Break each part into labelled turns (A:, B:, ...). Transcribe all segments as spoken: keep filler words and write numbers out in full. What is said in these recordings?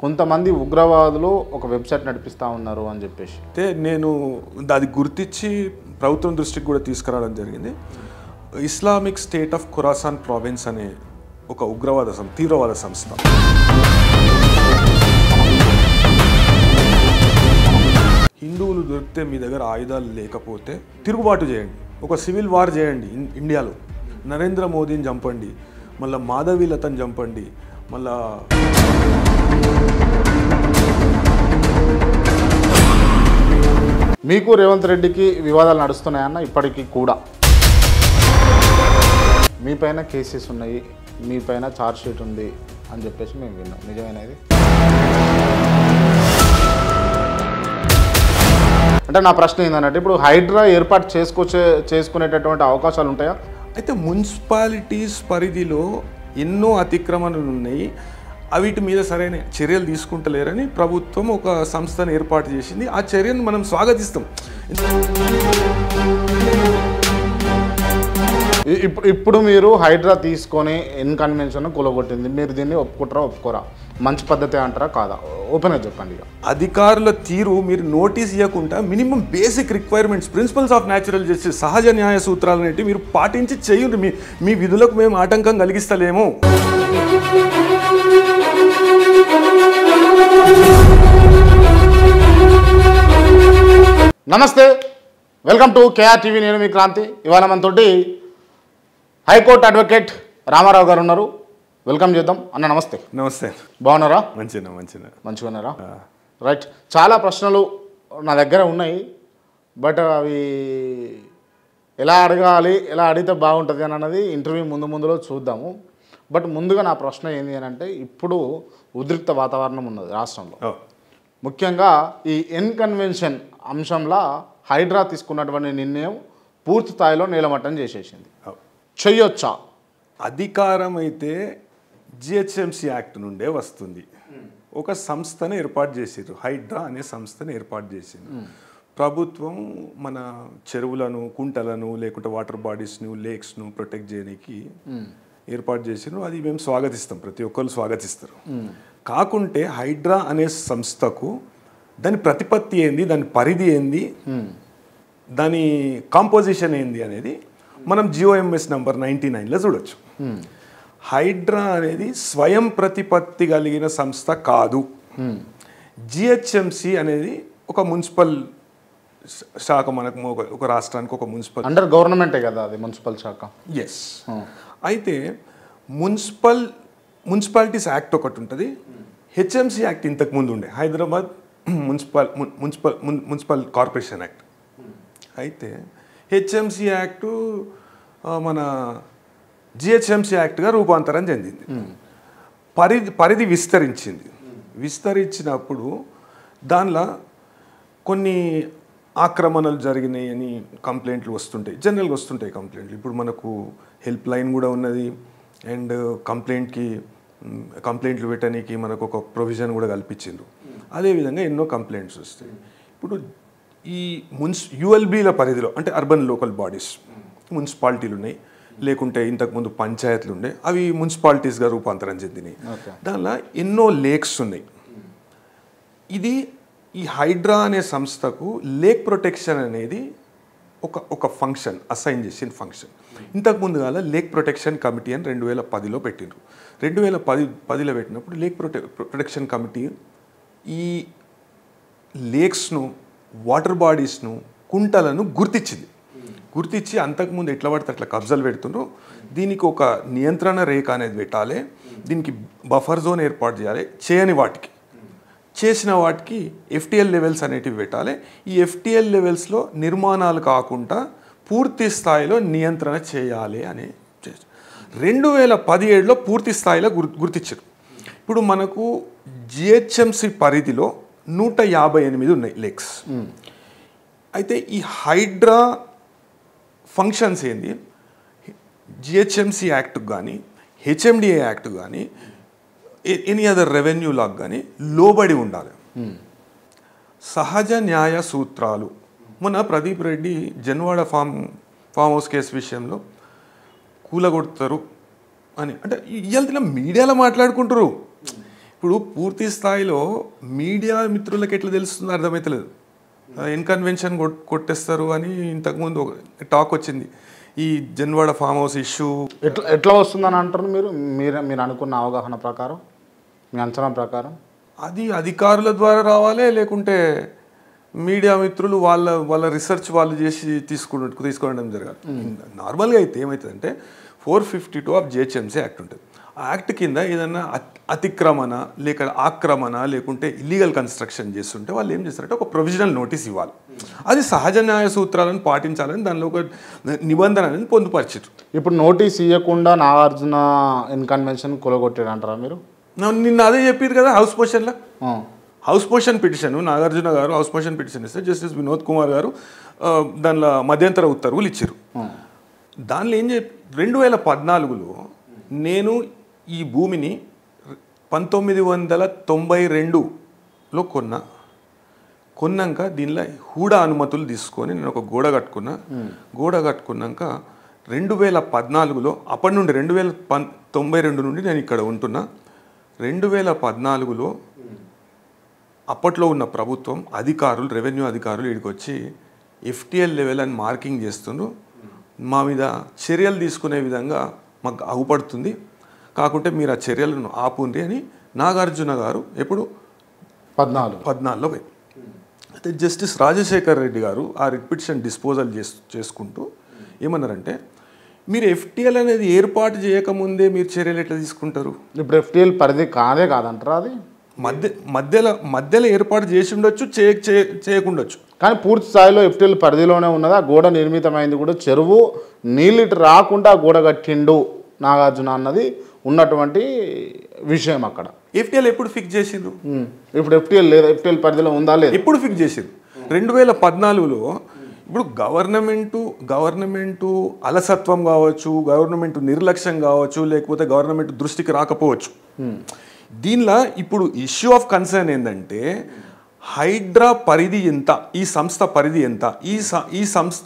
A: కొంతమంది ఉగ్రవాదులు ఒక వెబ్సైట్ నడిపిస్తూ ఉన్నారు అని చెప్పేసి
B: అయితే నేను అది గుర్తించి ప్రభుత్వం దృష్టికి కూడా తీసుకురావడం జరిగింది. Islamic State of Khorasan province అనే ఒక ఉగ్రవాద సంస్థ, తీవ్రవాద సంస్థ. హిందువులు దొరికితే మీ దగ్గర ఆయుధాలు లేకపోతే తిరుగుబాటు చేయండి, ఒక సివిల్ వార్ చేయండి ఇండియాలో. నరేంద్ర మోదీని చంపండి, మళ్ళీ మాధవీలతను చంపండి, మళ్ళా
A: మీకు రేవంత్ రెడ్డికి వివాదాలు నడుస్తున్నాయన్న ఇప్పటికీ కూడా. మీ పైన కేసెస్ ఉన్నాయి, మీ పైన ఛార్జ్ షీట్ ఉంది అని చెప్పేసి మేము విన్నాం, నిజమేనది? అంటే నా ప్రశ్న ఏంటంటే ఇప్పుడు హైడ్రా ఏర్పాటు చేసుకొచ్చే చేసుకునేటటువంటి అవకాశాలు ఉంటాయా?
B: అయితే మున్సిపాలిటీస్ పరిధిలో ఎన్నో అతిక్రమణలు ఉన్నాయి, వీటి మీద సరైన చర్యలు తీసుకుంటలేరని ప్రభుత్వం ఒక సంస్థను ఏర్పాటు చేసింది. ఆ చర్యను మనం స్వాగతిస్తాం.
A: ఇప్పుడు ఇప్పుడు మీరు హైడ్రా తీసుకొని ఇన్కన్వెన్షన్ కూలగొట్టింది, మీరు దీన్ని ఒప్పుకుంటారా ఒప్పుకోరా? మంచి పద్ధతి అంటారా కాదా? ఓపెన్గా చెప్పండి. ఇక
B: అధికారుల తీరు మీరు నోటీస్ ఇవ్వకుండా minimum basic requirements, principles of natural justice, సహజ న్యాయ సూత్రాలు అనేవి మీరు పాటించి చేయండి. మీ మీ విధులకు మేము ఆటంకం కలిగిస్తలేము.
A: నమస్తే, వెల్కమ్ టు కేఆర్ టీవీ. నేను మీ క్రాంతి. ఇవాళ మనతోటి హైకోర్టు అడ్వకేట్ రామారావు గారు ఉన్నారు. వెల్కమ్ చేద్దాం అన్న. నమస్తే.
B: నమస్తే.
A: బాగున్నారా?
B: మంచిగా మంచిగా
A: మంచిగా ఉన్నారా? రైట్. చాలా ప్రశ్నలు నా దగ్గర ఉన్నాయి, బట్ అవి ఎలా అడగాలి, ఎలా అడిగితే బాగుంటుంది అని అన్నది ఇంటర్వ్యూ ముందు ముందులో చూద్దాము. బట్ ముందుగా నా ప్రశ్న ఏంటి అని అంటే, ఇప్పుడు ఉద్రిక్త వాతావరణం ఉన్నది రాష్ట్రంలో. ముఖ్యంగా ఈ ఇన్కన్వెన్షన్ అంశంలో హైడ్రా తీసుకున్నటువంటి నిర్ణయం పూర్తి స్థాయిలో నీలమట్టం చేసేసింది. చెయ్యొచ్చా?
B: అధికారం అయితే జిహెచ్ఎంసీ యాక్ట్ నుండే వస్తుంది. ఒక సంస్థను ఏర్పాటు చేసారు, హైడ్రా అనే సంస్థను ఏర్పాటు చేసింది ప్రభుత్వం. మన చెరువులను, కుంటలను, లేకుంటే వాటర్ బాడీస్ను, లేక్స్ను ప్రొటెక్ట్ చేయడానికి ఏర్పాటు చేసారు. అది మేము స్వాగతిస్తాం, ప్రతి ఒక్కరు స్వాగతిస్తారు. కాకుంటే హైడ్రా అనే సంస్థకు దాని ప్రతిపత్తి ఏంది, దాని పరిధి ఏంది, దాని కాంపోజిషన్ ఏంది అనేది మనం జిఓఎంఎస్ నంబర్ నైంటీ నైన్లో చూడొచ్చు. హైడ్రా అనేది స్వయం ప్రతిపత్తి కలిగిన సంస్థ కాదు. జిహెచ్ఎంసి అనేది ఒక మున్సిపల్ శాఖ, మనకు ఒక రాష్ట్రానికి ఒక మున్సిపల్
A: అండర్ గవర్నమెంటే కదా అది, మున్సిపల్ శాఖ.
B: ఎస్. అయితే మున్సిపల్ మున్సిపాలిటీస్ యాక్ట్ ఒకటి ఉంటుంది, హెచ్ఎంసి యాక్ట్ ఇంతకు ముందు ఉండే, Hyderabad municipal municipal municipal corporation act. అయితే హెచ్ఎంసి యాక్టు మన జిహెచ్ఎంసి యాక్ట్గా రూపాంతరం చెందింది. పరిధి పరిధి విస్తరించింది. విస్తరించినప్పుడు దానిలో కొన్ని ఆక్రమణలు జరిగినాయి అని కంప్లైంట్లు వస్తుంటాయి, జనరల్గా వస్తుంటాయి కంప్లైంట్లు. ఇప్పుడు మనకు హెల్ప్ లైన్ కూడా ఉన్నది, అండ్ కంప్లైంట్కి కంప్లైంట్లు పెట్టడానికి మనకు ఒక ప్రొవిజన్ కూడా కల్పించిండ్రు. అదేవిధంగా ఎన్నో కంప్లైంట్స్ వస్తాయి. ఇప్పుడు ఈ మున్సి యుఎల్బీల పరిధిలో, అంటే అర్బన్ లోకల్ బాడీస్, మున్సిపాలిటీలు ఉన్నాయి, లేకుంటే ఇంతకుముందు పంచాయతీలు ఉండే, అవి మున్సిపాలిటీస్గా రూపాంతరం చెందినాయి. దానిలో ఎన్నో లేక్స్ ఉన్నాయి. ఇది ఈ హైడ్రా అనే సంస్థకు లేక్ ప్రొటెక్షన్ అనేది ఒక ఒక ఫంక్షన్ అసైన్ చేసిన ఫంక్షన్. ఇంతకుముందు కాల లేక్ ప్రొటెక్షన్ కమిటీ అని రెండు వేల పదిలో పెట్టిండ్రు. రెండు వేల పది పదిలో పెట్టినప్పుడు లేక్ ప్రొటె ప్రొటెక్షన్ కమిటీ ఈ లేక్స్ను, వాటర్ బాడీస్ను, కుంటలను గుర్తించింది. గుర్తించి అంతకుముందు ఎట్లా పడితే అట్లా కబ్జాలు పెడుతుండ్రు, దీనికి ఒక నియంత్రణ రేఖ అనేది పెట్టాలి, దీనికి బఫర్ జోన్ ఏర్పాటు చేయాలి, చేయని వాటికి, చేసిన వాటికి ఎఫ్టిఎల్ లెవెల్స్ అనేటివి పెట్టాలి. ఈ ఎఫ్టిఎల్ లెవెల్స్లో నిర్మాణాలు కాకుండా పూర్తి స్థాయిలో నియంత్రణ చేయాలి అని రెండు వేల పదిహేడులో పూర్తి స్థాయిలో గుర్ గుర్తించారు. ఇప్పుడు మనకు జిహెచ్ఎంసి పరిధిలో నూట యాభై ఎనిమిది ఉన్నాయి లేక్స్. అయితే ఈ హైడ్రా ఫంక్షన్స్ ఏంది, జిహెచ్ఎంసి యాక్ట్ కానీ, హెచ్ఎండిఏ యాక్ట్ కానీ, ఎనీ అదర్ రెవెన్యూ లాగ్ కానీ లోబడి ఉండాలి. సహజ న్యాయ సూత్రాలు. మొన్న Pradeep Reddy Janwada farm farmhouse case విషయంలో కూలగొడతారు అని అంటే ఇవాళ మీడియాలో మాట్లాడుకుంటారు. ఇప్పుడు పూర్తి స్థాయిలో మీడియా మిత్రులకు ఎట్లా తెలుస్తుందో అర్థమవుతలేదు. ఇన్కన్వెన్షన్ కొట్టేస్తారు అని ఇంతకుముందు టాక్ వచ్చింది. ఈ జన్వాడ ఫామ్ హౌస్ ఇష్యూ
A: ఎట్లా ఎట్లా వస్తుందని అంటారు మీరు మీరు మీరు అనుకున్న అవగాహన ప్రకారం, మీ అంచనా ప్రకారం?
B: అది అధికారుల ద్వారా రావాలి, లేకుంటే మీడియా మిత్రులు వాళ్ళ వాళ్ళ రీసెర్చ్ వాళ్ళు చేసి తీసుకు తీసుకోవడం జరగాలి. నార్మల్గా అయితే ఏమవుతుందంటే four fifty two of GHMC act ఉంటుంది. ఆ యాక్ట్ కింద ఏదన్నా అతిక్రమణ లేక ఆక్రమణ లేకుంటే ఇల్లీగల్ కన్స్ట్రక్షన్ చేస్తుంటే వాళ్ళు ఏం చేస్తారంటే ఒక ప్రొవిజనల్ నోటీస్ ఇవ్వాలి. అది సహజ న్యాయ సూత్రాలను పాటించాలని దానిలో ఒక నిబంధన అనేది పొందుపరిచారు.
A: ఇప్పుడు నోటీస్ ఇవ్వకుండా నాగార్జున ఇన్కన్వెన్షన్ కొలగొట్టాడు అంటారా మీరు?
B: నిన్న అదే చెప్పారు కదా హౌస్ మోషన్లో. హౌస్ మోషన్ పిటిషన్ నాగార్జున గారు హౌస్ మోషన్ పిటిషన్ ఇస్తే జస్టిస్ వినోద్ కుమార్ గారు దానిలో మధ్యంతర ఉత్తర్వులు ఇచ్చారు. దానిలో ఏం చెప్పి రెండు వేల పద్నాలుగులో నేను ఈ భూమిని పంతొమ్మిది వందల తొంభై రెండులో కొన్నా. కొన్నాక దీనిలో హూడా అనుమతులు తీసుకొని నేను ఒక గోడ కట్టుకున్నా. గోడ కట్టుకున్నాక రెండు వేల పద్నాలుగులో అప్పటి నుండి రెండు వేల పం తొంభై రెండు నుండి నేను ఇక్కడ ఉంటున్నా. రెండు వేల పద్నాలుగులో అప్పట్లో ఉన్న ప్రభుత్వం అధికారులు రెవెన్యూ అధికారులు ఇక్కడికి వచ్చి ఎఫ్టీఎల్ లెవెల్ అని మార్కింగ్ చేస్తుండ్రు. మా మీద చర్యలు తీసుకునే విధంగా మాకు అగుపడుతుంది, కాకుంటే మీరు ఆ చర్యలను ఆపుండ్రి అని నాగార్జున గారు ఎప్పుడు
A: పద్నాలుగు
B: పద్నాలుగులో పోయి అయితే జస్టిస్ రాజశేఖర్ రెడ్డి గారు ఆ రిట్ పిటిషన్ డిస్పోజల్ చేసు చేసుకుంటూ ఏమన్నారంటే మీరు ఎఫ్టీఎల్ అనేది ఏర్పాటు చేయకముందే మీరు చర్యలు ఎట్లా తీసుకుంటారు?
A: ఇప్పుడు ఎఫ్టీఎల్ పరిధి కాదే కాదంటారా? అది
B: మధ్య మధ్యలో మధ్యలో ఏర్పాటు చేసి ఉండొచ్చు, చేయ చేయకుండొచ్చు,
A: కానీ పూర్తి స్థాయిలో ఎఫ్టీఎల్ పరిధిలోనే ఉన్నది. ఆ గోడ నిర్మితమైంది కూడా చెరువు నీళ్ళు రాకుండా గోడ కట్టిండు నాగార్జున అన్నది ఉన్నటువంటి విషయం. అక్కడ
B: ఎఫ్టీఎల్ ఎప్పుడు ఫిక్స్ చేసిండ్రు?
A: ఇప్పుడు ఎఫ్టీఎల్ లేదా ఎఫ్టీఎల్ పరిధిలో ఉందా లేదు?
B: ఎప్పుడు ఫిక్స్ చేసిండ్రు? రెండు వేల పద్నాలుగులో. ఇప్పుడు గవర్నమెంటు గవర్నమెంటు అలసత్వం కావచ్చు, గవర్నమెంట్ నిర్లక్ష్యం కావచ్చు, లేకపోతే గవర్నమెంట్ దృష్టికి రాకపోవచ్చు. దీనిలో ఇప్పుడు ఇష్యూ ఆఫ్ కన్సర్న్ ఏంటంటే హైడ్రా పరిధి ఎంత, ఈ సంస్థ పరిధి ఎంత, ఈ ఈ సంస్థ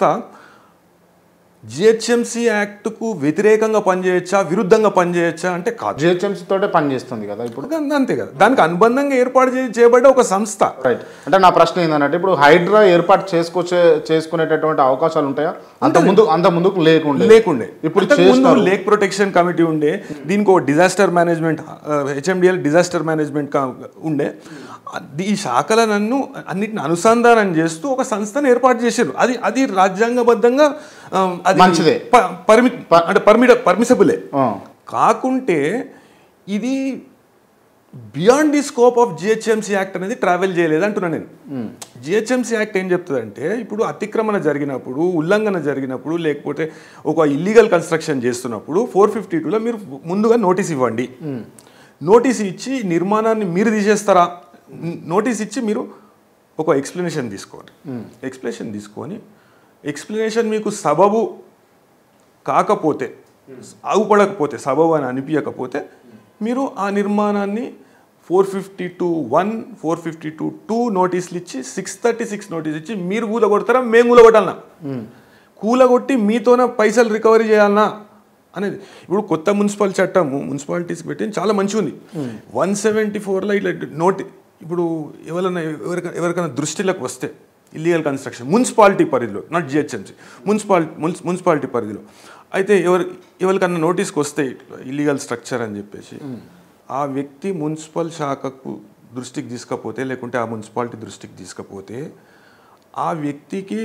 B: జిహెచ్ఎంసీ యాక్ట్కు వ్యతిరేకంగా పనిచేయచ్చా, విరుద్ధంగా పనిచేయచ్చా అంటే కాదు.
A: జిహెచ్ఎంసీ తోటే పనిచేస్తుంది కదా ఇప్పుడు.
B: అంతే కదా, దానికి అనుబంధంగా ఏర్పాటు చేయబడ్డ ఒక సంస్థ.
A: రైట్. అంటే నా ప్రశ్న ఏంటంటే ఇప్పుడు హైడ్రా ఏర్పాటు చేసుకొచ్చే చేసుకునేటటువంటి అవకాశాలు ఉంటాయా? అంత ముందు అంత ముందుకు లేకుండే
B: లేకుండే ఇప్పుడు లేక్ ప్రొటెక్షన్ కమిటీ ఉండే, దీనికి ఒక disaster management HMDL disaster management ఉండే. ఈ శాఖలను అన్నిటిని అనుసంధానం చేస్తూ ఒక సంస్థను ఏర్పాటు చేశారు. అది అది రాజ్యాంగబద్ధంగా అది
A: మంచిదే,
B: పరిమి అంటే పర్మిట పర్మిసబులే. కాకుంటే ఇది beyond the scope of GHMC act అనేది ట్రావెల్ చేయలేదు అంటున్నా నేను. జిహెచ్ఎంసీ యాక్ట్ ఏం చెప్తుందంటే ఇప్పుడు అతిక్రమణ జరిగినప్పుడు, ఉల్లంఘన జరిగినప్పుడు, లేకపోతే ఒక ఇల్లీగల్ కన్స్ట్రక్షన్ చేస్తున్నప్పుడు ఫోర్ ఫిఫ్టీ టూలో మీరు ముందుగా నోటీస్ ఇవ్వండి. నోటీస్ ఇచ్చి నిర్మాణాన్ని మీరు తీసేస్తారా, నోటీస్ ఇచ్చి మీరు ఒక ఎక్స్ప్లెనేషన్ తీసుకోండి. ఎక్స్ప్లెనేషన్ తీసుకొని ఎక్స్ప్లెనేషన్ మీకు సబబు కాకపోతే, ఆగుపడకపోతే, సబబు అని అనిపించకపోతే మీరు ఆ నిర్మాణాన్ని four fifty two one four fifty two two నోటీసులు ఇచ్చి సిక్స్ థర్టీ సిక్స్ నోటీస్ ఇచ్చి మీరు కూలగొడతారా, మేము కూలగొట్టాలన్నా, కూలగొట్టి మీతోనే పైసలు రికవరీ చేయాలన్నా అనేది. ఇప్పుడు కొత్త మున్సిపల్ చట్టము మున్సిపాలిటీస్కి పెట్టి చాలా మంచిగా ఉంది. వన్ సెవెంటీ ఫోర్లో ఇట్లా నోటి ఇప్పుడు ఎవరైనా ఎవరికైనా ఎవరికైనా దృష్టిలోకి వస్తే ఇల్లీగల్ కన్స్ట్రక్షన్ మున్సిపాలిటీ పరిధిలో, నాట్ జిహెచ్ఎంసీ, మున్సిపాలిటీ మున్సిపాలిటీ పరిధిలో అయితే ఎవరి ఎవరికన్నా నోటీస్కి వస్తే ఇల్లీగల్ స్ట్రక్చర్ అని చెప్పేసి ఆ వ్యక్తి మున్సిపల్ శాఖకు దృష్టికి తీసుకపోతే, లేకుంటే ఆ మున్సిపాలిటీ దృష్టికి తీసుకపోతే ఆ వ్యక్తికి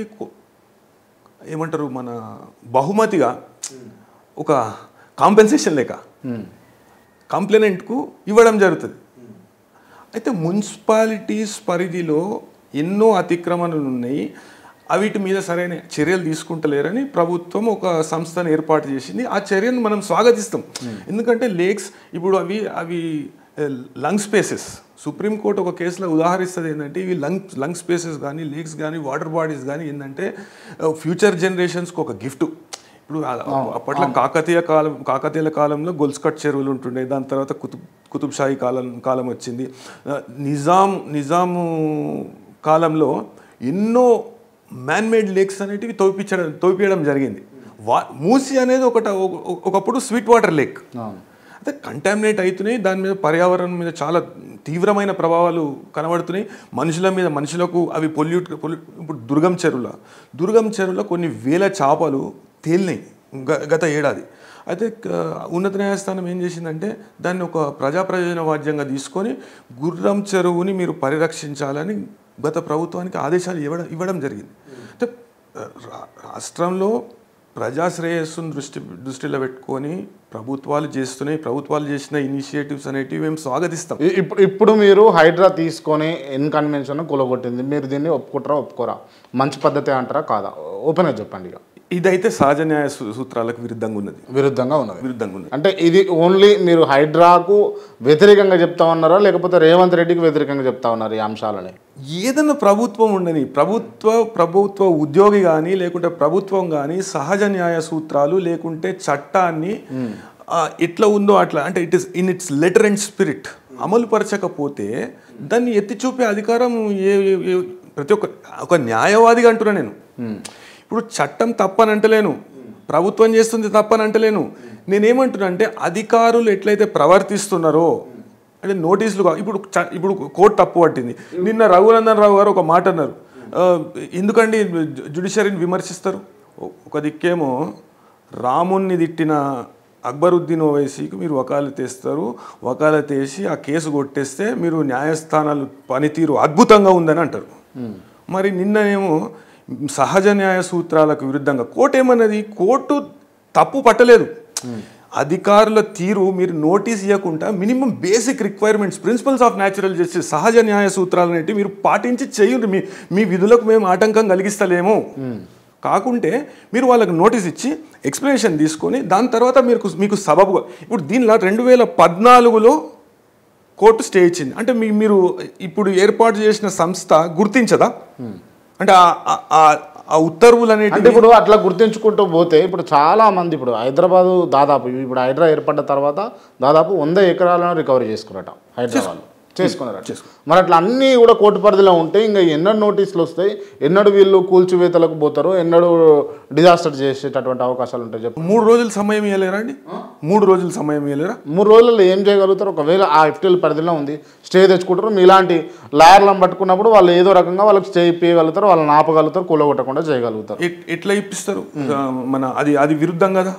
B: ఏమంటారు మన బహుమతిగా ఒక కాంపెన్సేషన్ లేక కంప్లైనెంట్కు ఇవ్వడం జరుగుతుంది. అయితే మున్సిపాలిటీస్ పరిధిలో ఎన్నో అతిక్రమణలు ఉన్నాయి, వీటి మీద సరైన చర్యలు తీసుకుంటలేరని ప్రభుత్వం ఒక సంస్థను ఏర్పాటు చేసింది. ఆ చర్యను మనం స్వాగతిస్తాం. ఎందుకంటే లేక్స్ ఇప్పుడు అవి అవి లంగ్ స్పేసెస్, సుప్రీంకోర్టు ఒక కేసులో ఉదాహరిస్తుంది ఏంటంటే ఇవి లంగ్ లంగ్ స్పేసెస్ కానీ లేక్స్ కానీ వాటర్ బాడీస్ కానీ ఏంటంటే ఫ్యూచర్ జనరేషన్స్కి ఒక గిఫ్ట్. ఇప్పుడు అప్పట్లో కాకతీయ కాలం కాకతీయుల కాలంలో గొల్స్కట్ చెరువులు ఉంటుండే, దాని తర్వాత కుతుబ్ కుతుబ్ షాహీ కాలం కాలం వచ్చింది. నిజాం నిజాము కాలంలో ఎన్నో మ్యాన్మేడ్ లేక్స్ అనేటివి తోపించడం తోపియడం జరిగింది. వా మూసి అనేది ఒకట ఒకప్పుడు స్వీట్ వాటర్ లేక్. అయితే కంటామినేట్ అవుతున్నాయి, దాని మీద పర్యావరణం మీద చాలా తీవ్రమైన ప్రభావాలు కనబడుతున్నాయి, మనుషుల మీద మనుషులకు అవి పొల్యూట్ పొల్యూట్ ఇప్పుడు దుర్గం చెరువుల దుర్గం చెరువులో కొన్ని వేల చేపలు తేలినాయి గత ఏడాది. అయితే ఉన్నత న్యాయస్థానం ఏం చేసిందంటే దాన్ని ఒక ప్రజా ప్రయోజన వాద్యంగా తీసుకొని గుర్రం చెరువుని మీరు పరిరక్షించాలని గత ప్రభుత్వానికి ఆదేశాలు ఇవ్వడం ఇవ్వడం జరిగింది. అంటే రాష్ట్రంలో ప్రజాశ్రేయస్సును దృష్టి దృష్టిలో పెట్టుకొని ప్రభుత్వాలు చేస్తున్నాయి, ప్రభుత్వాలు చేసిన ఇనిషియేటివ్స్ అనేటివి మేము స్వాగతిస్తాం.
A: ఇప్పుడు ఇప్పుడు మీరు హైడ్రా తీసుకొని ఇన్కన్వెన్షన్ కూలగొట్టింది, మీరు దీన్ని ఒప్పుకుంటారా ఒప్పుకోరా? మంచి పద్ధతి అంటారా కాదా? ఓపెన్గా చెప్పండి. ఇక
B: ఇదైతే సహజ న్యాయ సూత్రాలకు విరుద్ధంగా ఉన్నది
A: విరుద్ధంగా ఉన్నది
B: విరుద్ధంగా ఉన్నది
A: అంటే ఇది ఓన్లీ మీరు హైడ్రాకు వ్యతిరేకంగా చెప్తా ఉన్నారా లేకపోతే రేవంత్ రెడ్డికి వ్యతిరేకంగా చెప్తా ఉన్నారు ఈ అంశాలని?
B: ఏదైనా ప్రభుత్వం ఉండని ప్రభుత్వ ప్రభుత్వ ఉద్యోగి కానీ లేకుంటే ప్రభుత్వం కానీ సహజ న్యాయ సూత్రాలు లేకుంటే చట్టాన్ని ఎట్లా ఉందో అట్లా అంటే it is in its letter and spirit అమలు పరచకపోతే దాన్ని ఎత్తి చూపే అధికారం ఏ ప్రతి ఒక్క ఒక న్యాయవాదిగా అంటున్నా నేను. ఇప్పుడు చట్టం తప్పని అంటలేను, ప్రభుత్వం చేస్తుంది తప్పని అంటలేను. నేనేమంటున్నా అంటే అధికారులు ఎట్లయితే ప్రవర్తిస్తున్నారో అంటే నోటీసులు ఇప్పుడు ఇప్పుడు కోర్టు తప్పు పట్టింది. నిన్న రఘునందన్ రావు గారు ఒక మాట అన్నారు, ఎందుకండి జ్యుడిషియరీని విమర్శిస్తారు? ఒక దిక్కేమో రాముణ్ణి తిట్టిన అక్బరుద్దీన్ ఓవైసీకి మీరు వకాలత్ వేస్తారు, వకాలత్ వేసి ఆ కేసు కొట్టేస్తే మీరు న్యాయస్థానాలు పనితీరు అద్భుతంగా ఉందని అంటారు. మరి నిన్ననేమో సహజ న్యాయ సూత్రాలకు విరుద్ధంగా కోర్టు ఏమన్నది? కోర్టు తప్పు పట్టలేదు, అధికారుల తీరు మీరు నోటీస్ ఇవ్వకుండా minimum basic requirements principles of natural justice సహజ న్యాయ సూత్రాలు అనేవి మీరు పాటించి చేయండి, మీ మీ విధులకు మేము ఆటంకం కలిగిస్తలేము కాకుంటే మీరు వాళ్ళకి నోటీస్ ఇచ్చి ఎక్స్ప్లెనేషన్ తీసుకొని దాని తర్వాత మీరు మీకు సబబుగా ఇప్పుడు దీనిలో రెండు వేల పద్నాలుగులో కోర్టు స్టే ఇచ్చింది అంటే మీ మీరు ఇప్పుడు ఏర్పాటు చేసిన సంస్థ గుర్తించదా? అంటే ఆ ఉత్తర్వులు అనేవి
A: అంటే ఇప్పుడు అట్లా గుర్తించుకుంటూ పోతే ఇప్పుడు చాలా మంది ఇప్పుడు హైదరాబాదు దాదాపు ఇప్పుడు హైడ్రా ఏర్పడ్డ తర్వాత దాదాపు వంద ఎకరాలను రికవరీ చేసుకున్నట హైదరాబాద్ చేసుకున్నారు. మరి అట్లా అన్నీ కూడా కోర్టు పరిధిలో ఉంటే ఇంకా ఎన్నడూ నోటీసులు వస్తాయి, ఎన్నడూ వీళ్ళు కూల్చివేతలకు పోతారు, ఎన్నడూ డిజాస్టర్ చేసేటటువంటి అవకాశాలు ఉంటాయి. చెప్పు.
B: మూడు రోజులు సమయం ఇవ్వలేరా అండి? మూడు రోజులు సమయం ఇవ్వలేరా?
A: మూడు రోజుల్లో ఏం చేయగలుగుతారు? ఒకవేళ ఆ ఎఫ్టీఎల్ పరిధిలో ఉంది స్టే తెచ్చుకుంటారు, మీలాంటి లాయర్లను పట్టుకున్నప్పుడు వాళ్ళు ఏదో రకంగా వాళ్ళకి స్టే ఇప్పగలుగుతారు, వాళ్ళని ఆపగలుగుతారు, కూలగొట్టకుండా చేయగలుగుతారు.
B: ఎట్లా ఇప్పిస్తారు? మన అది అది విరుద్ధం కదా.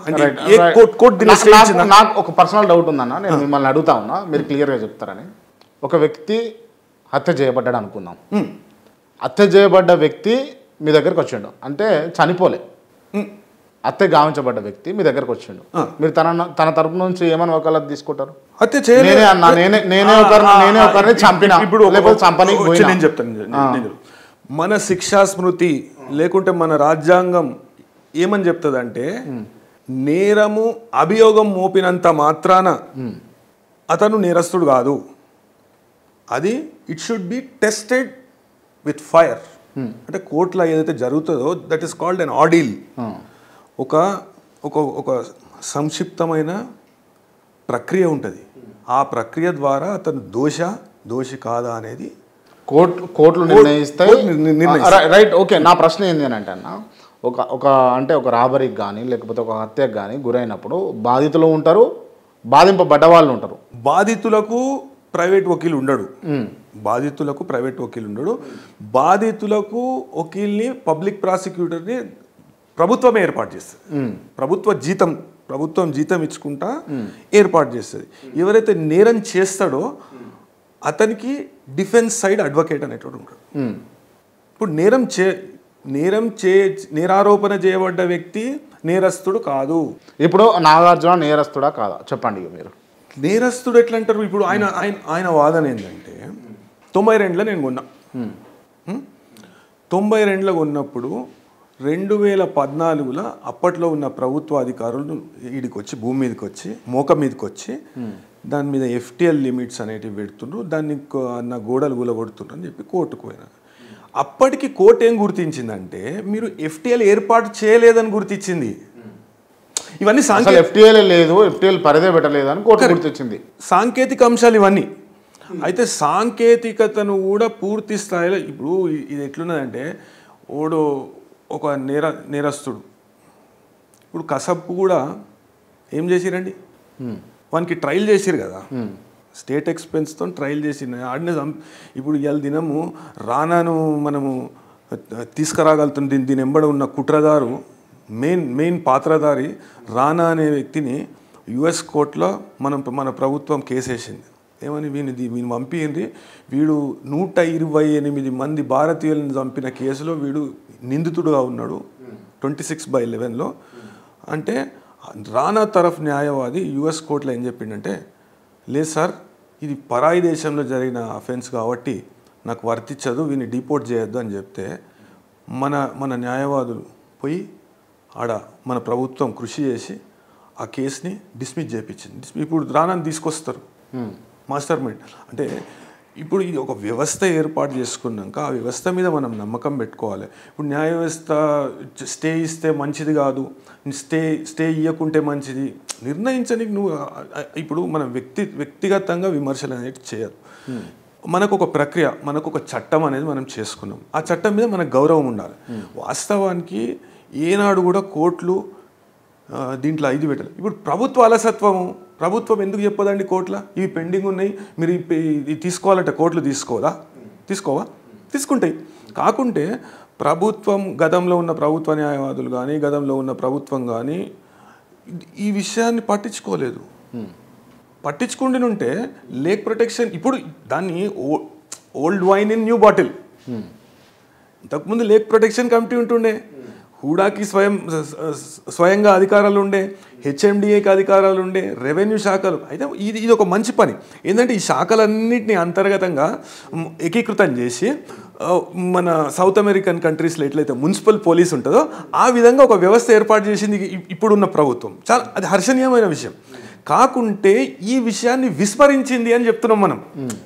A: నాకు ఒక పర్సనల్ డౌట్ ఉందన్న, నేను మిమ్మల్ని అడుగుతా ఉన్నా, మీరు క్లియర్గా చెప్తారని. ఒక వ్యక్తి హత్య చేయబడ్డాడు అనుకుందాం, హత్య చేయబడ్డ వ్యక్తి మీ దగ్గరకు వచ్చిండు, అంటే చనిపోలే, హత్య గావించబడ్డ వ్యక్తి మీ దగ్గరకు వచ్చిండు, మీరు తన తన తరపు నుంచి ఏమైనా వకాలత్ తీసుకుంటారు?
B: హత్య చేయలే
A: అన్న, నేనే నేనే ఒకరిని నేనే ఒకరిని చంపినా ఇప్పుడు చంపని
B: నేను చెప్తాను. మన శిక్షా స్మృతి లేకుంటే మన రాజ్యాంగం ఏమని చెప్తుందంటే నేరము అభియోగం మోపినంత మాత్రాన అతను నేరస్తుడు కాదు, అది it should be tested with fire. అంటే కోర్టులో ఏదైతే జరుగుతుందో that is called an ordeal. ఒక ఒక ఒక సంక్షిప్తమైన ప్రక్రియ ఉంటుంది, ఆ ప్రక్రియ ద్వారా అతను దోష దోషి కాదా అనేది
A: కోర్టు కోర్టులు నిర్ణయిస్తాయి. Right, okay. నా ప్రశ్న ఏంటి అని అంటే అన్న, ఒక ఒక అంటే ఒక రాబరీకి కానీ లేకపోతే ఒక హత్యకు కానీ గురైనప్పుడు బాధితులు ఉంటారు, బాధింపబడ్డ వాళ్ళు ఉంటారు.
B: బాధితులకు ప్రైవేట్ వకీలు ఉండడు, బాధితులకు ప్రైవేట్ వకీలు ఉండడు, బాధితులకు వకీల్ని పబ్లిక్ ప్రాసిక్యూటర్ని ప్రభుత్వమే ఏర్పాటు చేస్తుంది. ప్రభుత్వ జీతం ప్రభుత్వం జీతం ఇచ్చుకుంటా ఏర్పాటు చేస్తుంది. ఎవరైతే నేరం చేస్తాడో అతనికి డిఫెన్స్ సైడ్ అడ్వకేట్ అనేటువంటి ఉంటాడు. ఇప్పుడు నేరం చే నేరం చే నేరారోపణ చేయబడ్డ వ్యక్తి నేరస్తుడు కాదు.
A: ఇప్పుడు నాగార్జున నేరస్తుడా కాదా చెప్పండి మీరు?
B: నేరస్తుడు ఎట్లా అంటారు? ఇప్పుడు ఆయన ఆయన ఆయన వాదన ఏంటంటే తొంభై రెండులో నేను కొన్నా, తొంభై రెండులో కొన్నప్పుడు రెండు వేల పద్నాలుగులో అప్పట్లో ఉన్న ప్రభుత్వ అధికారులు వీడికి వచ్చి భూమి మీదకి వచ్చి మోక మీదకి వచ్చి దాని మీద ఎఫ్టీఎల్ లిమిట్స్ అనేటివి పెడుతుండ్రు, దాన్ని నా గోడలు గులగొడుతుండ్రు అని చెప్పి కోర్టుకు పోయినా. అప్పటికి కోర్టు ఏం గుర్తించిందంటే మీరు ఎఫ్టీఎల్ ఏర్పాటు చేయలేదని గుర్తించింది. ఇవన్నీ
A: సాంకేతిక ఎఫ్టీఎల్ లేదు, ఎఫ్టీఎల్ పరిధే పెట్టలేదు అని కోర్టు గుర్తించింది.
B: సాంకేతిక అంశాలు ఇవన్నీ. అయితే సాంకేతికతను కూడా పూర్తి స్థాయిలో ఇప్పుడు ఇది ఎట్లున్నదంటే ఓడు ఒక నేర నేరస్తుడు ఇప్పుడు కసబ్కు కూడా ఏం చేసిరండి, వానికి ట్రయల్ చేసిరు కదా, స్టేట్ ఎక్స్పెన్స్తో ట్రయల్ చేసి ఆడినే ఇప్పుడు ఇవాళ దినము రానాను మనము తీసుకురాగలుగుతుంది. దీని దీని ఎంబడ ఉన్న కుట్రదారు మెయిన్ మెయిన్ పాత్రధారి రానా అనే వ్యక్తిని యుఎస్ కోర్టులో మనం మన ప్రభుత్వం కేసు వేసింది. ఏమని వీని వీని పంపింది, వీడు నూట ఇరవై ఎనిమిది మంది భారతీయులను చంపిన కేసులో వీడు నిందితుడుగా ఉన్నాడు ట్వంటీ సిక్స్ బై లెవెన్లో. అంటే రానా తరఫ్ న్యాయవాది యుఎస్ కోర్టులో ఏం చెప్పిండంటే, లేదు సార్ ఇది పరాయి దేశంలో జరిగిన అఫెన్స్ కాబట్టి నాకు వర్తించదు, వీని డిపోర్ట్ చేయొద్దు అని చెప్తే మన మన న్యాయవాదులు పోయి ఆడ మన ప్రభుత్వం కృషి చేసి ఆ కేసుని డిస్మిస్ చేయించింది. డిస్మిస్ ఇప్పుడు రానాన్ని తీసుకొస్తారు మాస్టర్ మైండ్. అంటే ఇప్పుడు ఇది ఒక వ్యవస్థ ఏర్పాటు చేసుకున్నాక ఆ వ్యవస్థ మీద మనం నమ్మకం పెట్టుకోవాలి. ఇప్పుడు న్యాయ వ్యవస్థ స్టే ఇస్తే మంచిది కాదు, స్టే స్టే ఇవ్వకుంటే మంచిది నిర్ణయించడానికి నువ్వు ఇప్పుడు మనం వ్యక్తి వ్యక్తిగతంగా విమర్శలు అనేది చేయదు. మనకు ఒక ప్రక్రియ, మనకు ఒక చట్టం అనేది మనం చేసుకున్నాం. ఆ చట్టం మీద మనకు గౌరవం ఉండాలి. వాస్తవానికి ఏనాడు కూడా కోర్టులు దీంట్లో ఐదు పెట్టాలి. ఇప్పుడు ప్రభుత్వ అలసత్వము, ప్రభుత్వం ఎందుకు చెప్పదండి కోర్టులో ఇవి పెండింగ్ ఉన్నాయి, మీరు ఇది తీసుకోవాలంటే కోర్టులు తీసుకోదా తీసుకోవా తీసుకుంటాయి. కాకుంటే ప్రభుత్వం గతంలో ఉన్న ప్రభుత్వ న్యాయవాదులు కానీ గతంలో ఉన్న ప్రభుత్వం కానీ ఈ విషయాన్ని పట్టించుకోలేదు. పట్టించుకుండి ఉంటే లేక్ ప్రొటెక్షన్ ఇప్పుడు దాన్ని old wine in new bottle. ఇంతకుముందు లేక్ ప్రొటెక్షన్ కమిటీ ఉంటుండే, హూడాకి స్వయం స్వయంగా అధికారాలు ఉండే, హెచ్ఎండిఏకి అధికారాలు ఉండే, రెవెన్యూ శాఖలు. అయితే ఇది ఇది ఒక మంచి పని ఏంటంటే ఈ శాఖలన్నింటినీ అంతర్గతంగా ఏకీకృతం చేసి మన సౌత్ అమెరికన్ కంట్రీస్లో ఎట్లయితే మున్సిపల్ పోలీస్ ఉంటుందో ఆ విధంగా ఒక వ్యవస్థ ఏర్పాటు చేసింది ఇప్పుడున్న ప్రభుత్వం. చాలా అది హర్షణీయమైన విషయం. కాకుంటే ఈ విషయాన్ని విస్మరించింది అని చెప్తున్నాం మనం.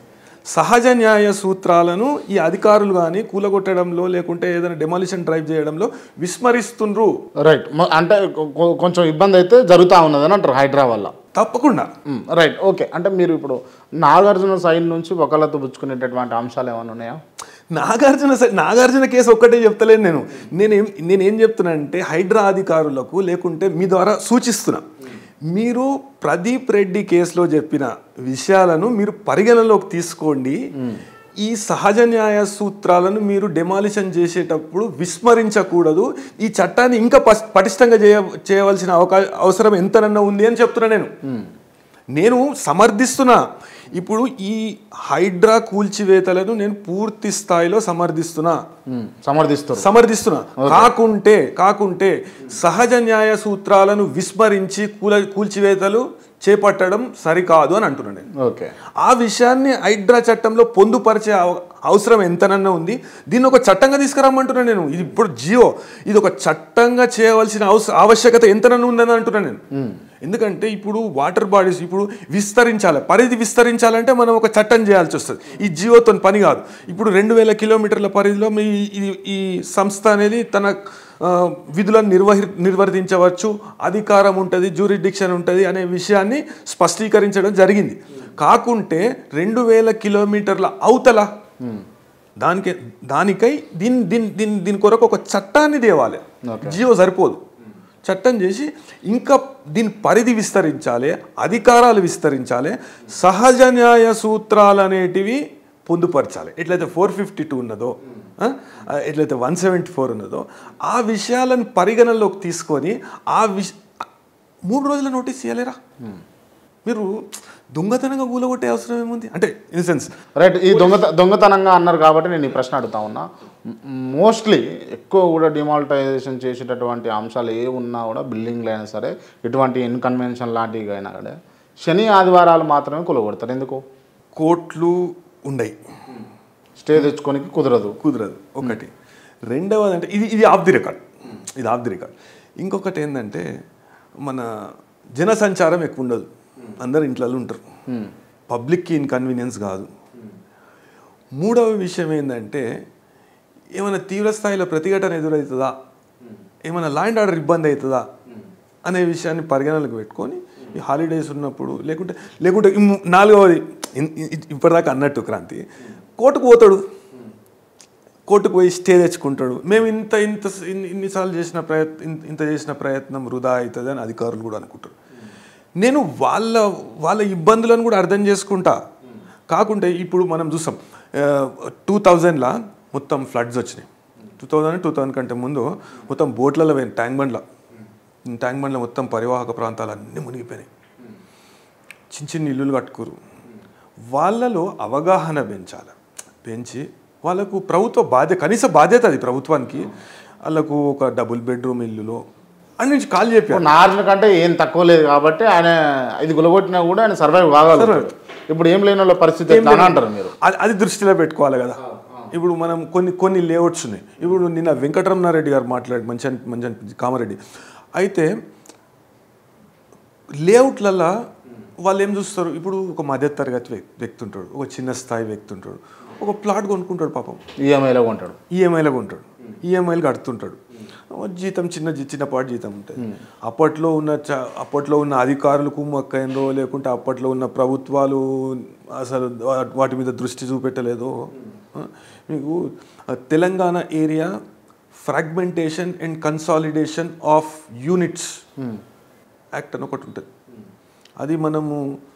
B: సహజ న్యాయ సూత్రాలను ఈ అధికారులు కానీ కూలగొట్టడంలో లేకుంటే ఏదైనా డెమాలిషన్ డ్రైవ్ చేయడంలో విస్మరిస్తుండ్రు.
A: రైట్, అంటే కొంచెం ఇబ్బంది అయితే జరుగుతూ ఉన్నదని అంటారు హైడ్రా వల్ల.
B: తప్పకుండా.
A: Right, okay. అంటే మీరు ఇప్పుడు నాగార్జున సైడ్ నుంచి ఒకళ్ళతో పుచ్చుకునేటటువంటి అంశాలు ఏమైనా ఉన్నాయా?
B: నాగార్జున నాగార్జున కేసు ఒక్కటే చెప్తలేను నేను. నేనేం నేనేం చెప్తున్నా అంటే హైడ్రా అధికారులకు లేకుంటే మీ ద్వారా సూచిస్తున్నా, మీరు ప్రదీప్ రెడ్డి కేసులో చెప్పిన విషయాలను మీరు పరిగణలోకి తీసుకోండి. ఈ సహజ న్యాయ సూత్రాలను మీరు డెమాలిషన్ చేసేటప్పుడు విస్మరించకూడదు. ఈ చట్టాన్ని ఇంకా పటిష్టంగా చేయ చేయవలసిన అవకాశం అవసరం ఎంతనన్నా ఉంది అని చెప్తున్నా. నేను నేను సమర్థిస్తున్నా. ఇప్పుడు ఈ హైడ్రా కూల్చివేతలను నేను పూర్తి స్థాయిలో సమర్థిస్తున్నా
A: సమర్థిస్తున్నా
B: సమర్థిస్తున్నా కాకుంటే కాకుంటే సహజ న్యాయ సూత్రాలను విస్మరించి కూల కూల్చివేతలు చేపట్టడం సరికాదు అని అంటున్నాను నేను.
A: ఓకే,
B: ఆ విషయాన్ని హైడ్రా చట్టంలో పొందుపరిచే అవసరం ఎంతనన్నా ఉంది. దీన్ని ఒక చట్టంగా తీసుకురమ్మంటున్నాను నేను. ఇది ఇప్పుడు జియో ఇది ఒక చట్టంగా చేయవలసిన ఆవశ్యకత ఎంతనన్నా ఉందని అంటున్నాను నేను. ఎందుకంటే ఇప్పుడు వాటర్ బాడీస్ ఇప్పుడు విస్తరించాలి, పరిధి విస్తరించాలంటే మనం ఒక చట్టం చేయాల్సి వస్తుంది. ఈ జియోతో పని కాదు. ఇప్పుడు రెండు వేల కిలోమీటర్ల పరిధిలో మీ ఈ సంస్థ అనేది తన విధులను నిర్వహి నిర్వర్తించవచ్చు, అధికారం ఉంటుంది, జ్యూరిడిక్షన్ ఉంటుంది అనే విషయాన్ని స్పష్టీకరించడం జరిగింది. కాకుంటే రెండు వేల కిలోమీటర్ల అవతల దానికి దానికై దీని దీని దీని దీని కొరకు ఒక చట్టాన్ని తేవాలి. జియో సరిపోదు, చట్టం చేసి ఇంకా దీని పరిధి విస్తరించాలి, అధికారాలు విస్తరించాలి, సహజ న్యాయ సూత్రాలు అనేటివి పొందుపరచాలి. ఎట్లయితే ఫోర్ ఫిఫ్టీ టూ ఉన్నదో ఎట్లయితే వన్ సెవెంటీ ఫోర్ ఉన్నదో ఆ విషయాలను పరిగణనలోకి తీసుకొని ఆ విష మూడు రోజుల నోటీస్ ఇవ్వలేరా? మీరు దొంగతనంగా కూలగొట్టే అవసరం ఏముంది అంటే ఇన్ సెన్స్.
A: రైట్, ఈ దొంగత దొంగతనంగా అన్నారు కాబట్టి నేను ఈ ప్రశ్న అడుగుతా ఉన్నా. మోస్ట్లీ ఎక్కువ కూడా డిమానిటైజేషన్ చేసేటటువంటి అంశాలు ఏ ఉన్నా కూడా బిల్డింగ్లు అయినా సరే ఇటువంటి ఇన్కన్వెన్షన్ లాంటివి అయినా కూడా శని ఆదివారాలు మాత్రమే కూలగొడతారు. ఎందుకు?
B: కోర్టులు ఉండయి,
A: స్టే తెచ్చుకోనికి కుదరదు
B: కుదరదు ఒకటి. రెండవది అంటే ఇది ఇది ఆఫ్ ది రికార్డ్, ఇది ఆఫ్ ది రికార్డ్. ఇంకొకటి ఏంటంటే మన జనసంచారం ఎక్కువ ఉండదు, అందరు ఇంట్లో ఉంటారు, పబ్లిక్కి ఇన్కన్వీనియన్స్ కాదు. మూడవ విషయం ఏంటంటే ఏమైనా తీవ్ర స్థాయిలో ప్రతిఘటన ఎదురవుతుందా, ఏమైనా లా అండ్ ఆర్డర్ ఇబ్బంది అవుతుందా అనే విషయాన్ని పరిగణనలకు పెట్టుకొని ఈ హాలిడేస్ ఉన్నప్పుడు లేకుంటే లేకుంటే నాలుగవది ఇప్పటిదాకా అన్నట్టు క్రాంతి కోర్టుకు పోతాడు, కోర్టుకు పోయి స్టే తెచ్చుకుంటాడు. మేము ఇంత ఇంత ఇన్నిసార్లు చేసిన ప్రయత్నం ఇంత చేసిన ప్రయత్నం వృధా అవుతుంది అని అధికారులు కూడా అనుకుంటారు. నేను వాళ్ళ వాళ్ళ ఇబ్బందులను కూడా అర్థం చేసుకుంటా. కాకుంటే ఇప్పుడు మనం చూస్తాం టూ థౌజండ్లో మొత్తం ఫ్లడ్స్ వచ్చినాయి. టూ థౌజండ్ టూ థౌజండ్ కంటే ముందు మొత్తం బోట్లలో పోయింది, ట్యాంక్ బండ్లో ట్యాంక్ బండ్లో మొత్తం పరివాహక ప్రాంతాలు అన్నీ మునిగిపోయినాయి. చిన్న చిన్న ఇల్లులు కట్టుకోరు. వాళ్ళలో అవగాహన పెంచాలి. పెంచి వాళ్ళకు ప్రభుత్వ బాధ్యత, కనీస బాధ్యత అది ప్రభుత్వానికి. వాళ్ళకు ఒక డబుల్ బెడ్రూమ్ ఇల్లులో అని నుంచి కాల్ చెప్పారు.
A: నార్మల్ కంటే ఏం తక్కువ లేదు కాబట్టి ఆయన ఇది గులగొట్టినా కూడా ఆయన సర్వైవ్ కాగలరు. ఇప్పుడు ఏం లేని వాళ్ళ పరిస్థితి అంటారు మీరు?
B: అది దృష్టిలో పెట్టుకోవాలి కదా. ఇప్పుడు మనం కొన్ని కొన్ని లేఅవుట్స్ ఉన్నాయి. ఇప్పుడు నిన్న వెంకటరమణారెడ్డి గారు మాట్లాడి మంచి మంచి అనిపించింది, కామారెడ్డి. అయితే లేఅవుట్లల్లో వాళ్ళు ఏం చూస్తారు, ఇప్పుడు ఒక మధ్యతరగతి వ్యక్తి ఉంటాడు, ఒక చిన్న స్థాయి వ్యక్తి ఉంటాడు, ఒక ప్లాట్ కొనుక్కుంటాడు, పాపం
A: ఈఎంఐలో కొంటాడు
B: ఈఎంఐలో కొంటాడు ఈఎంఐలు కడుతుంటాడు. జీతం చిన్న చిన్నపాటి జీతం ఉంటుంది. అప్పట్లో ఉన్న చ అప్పట్లో ఉన్న అధికారులు కుమ్మక్కైందో లేకుంటే అప్పట్లో ఉన్న ప్రభుత్వాలు అసలు వాటి మీద దృష్టి చూపెట్టలేదో. మీకు Telangana area fragmentation and consolidation of units act అని ఒకటి ఉంటుంది. అది మనము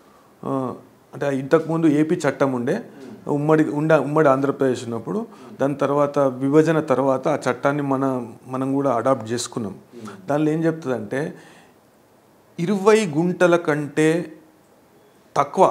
B: అంటే ఇంతకుముందు ఏపీ చట్టం ఉండే, ఉమ్మడి ఉండ ఉమ్మడి ఆంధ్రప్రదేశ్ ఉన్నప్పుడు. దాని తర్వాత విభజన తర్వాత ఆ చట్టాన్ని మన మనం కూడా అడాప్ట్ చేసుకున్నాం. దానిలో ఏం చెప్తుందంటే ఇరవై గుంటల కంటే తక్కువ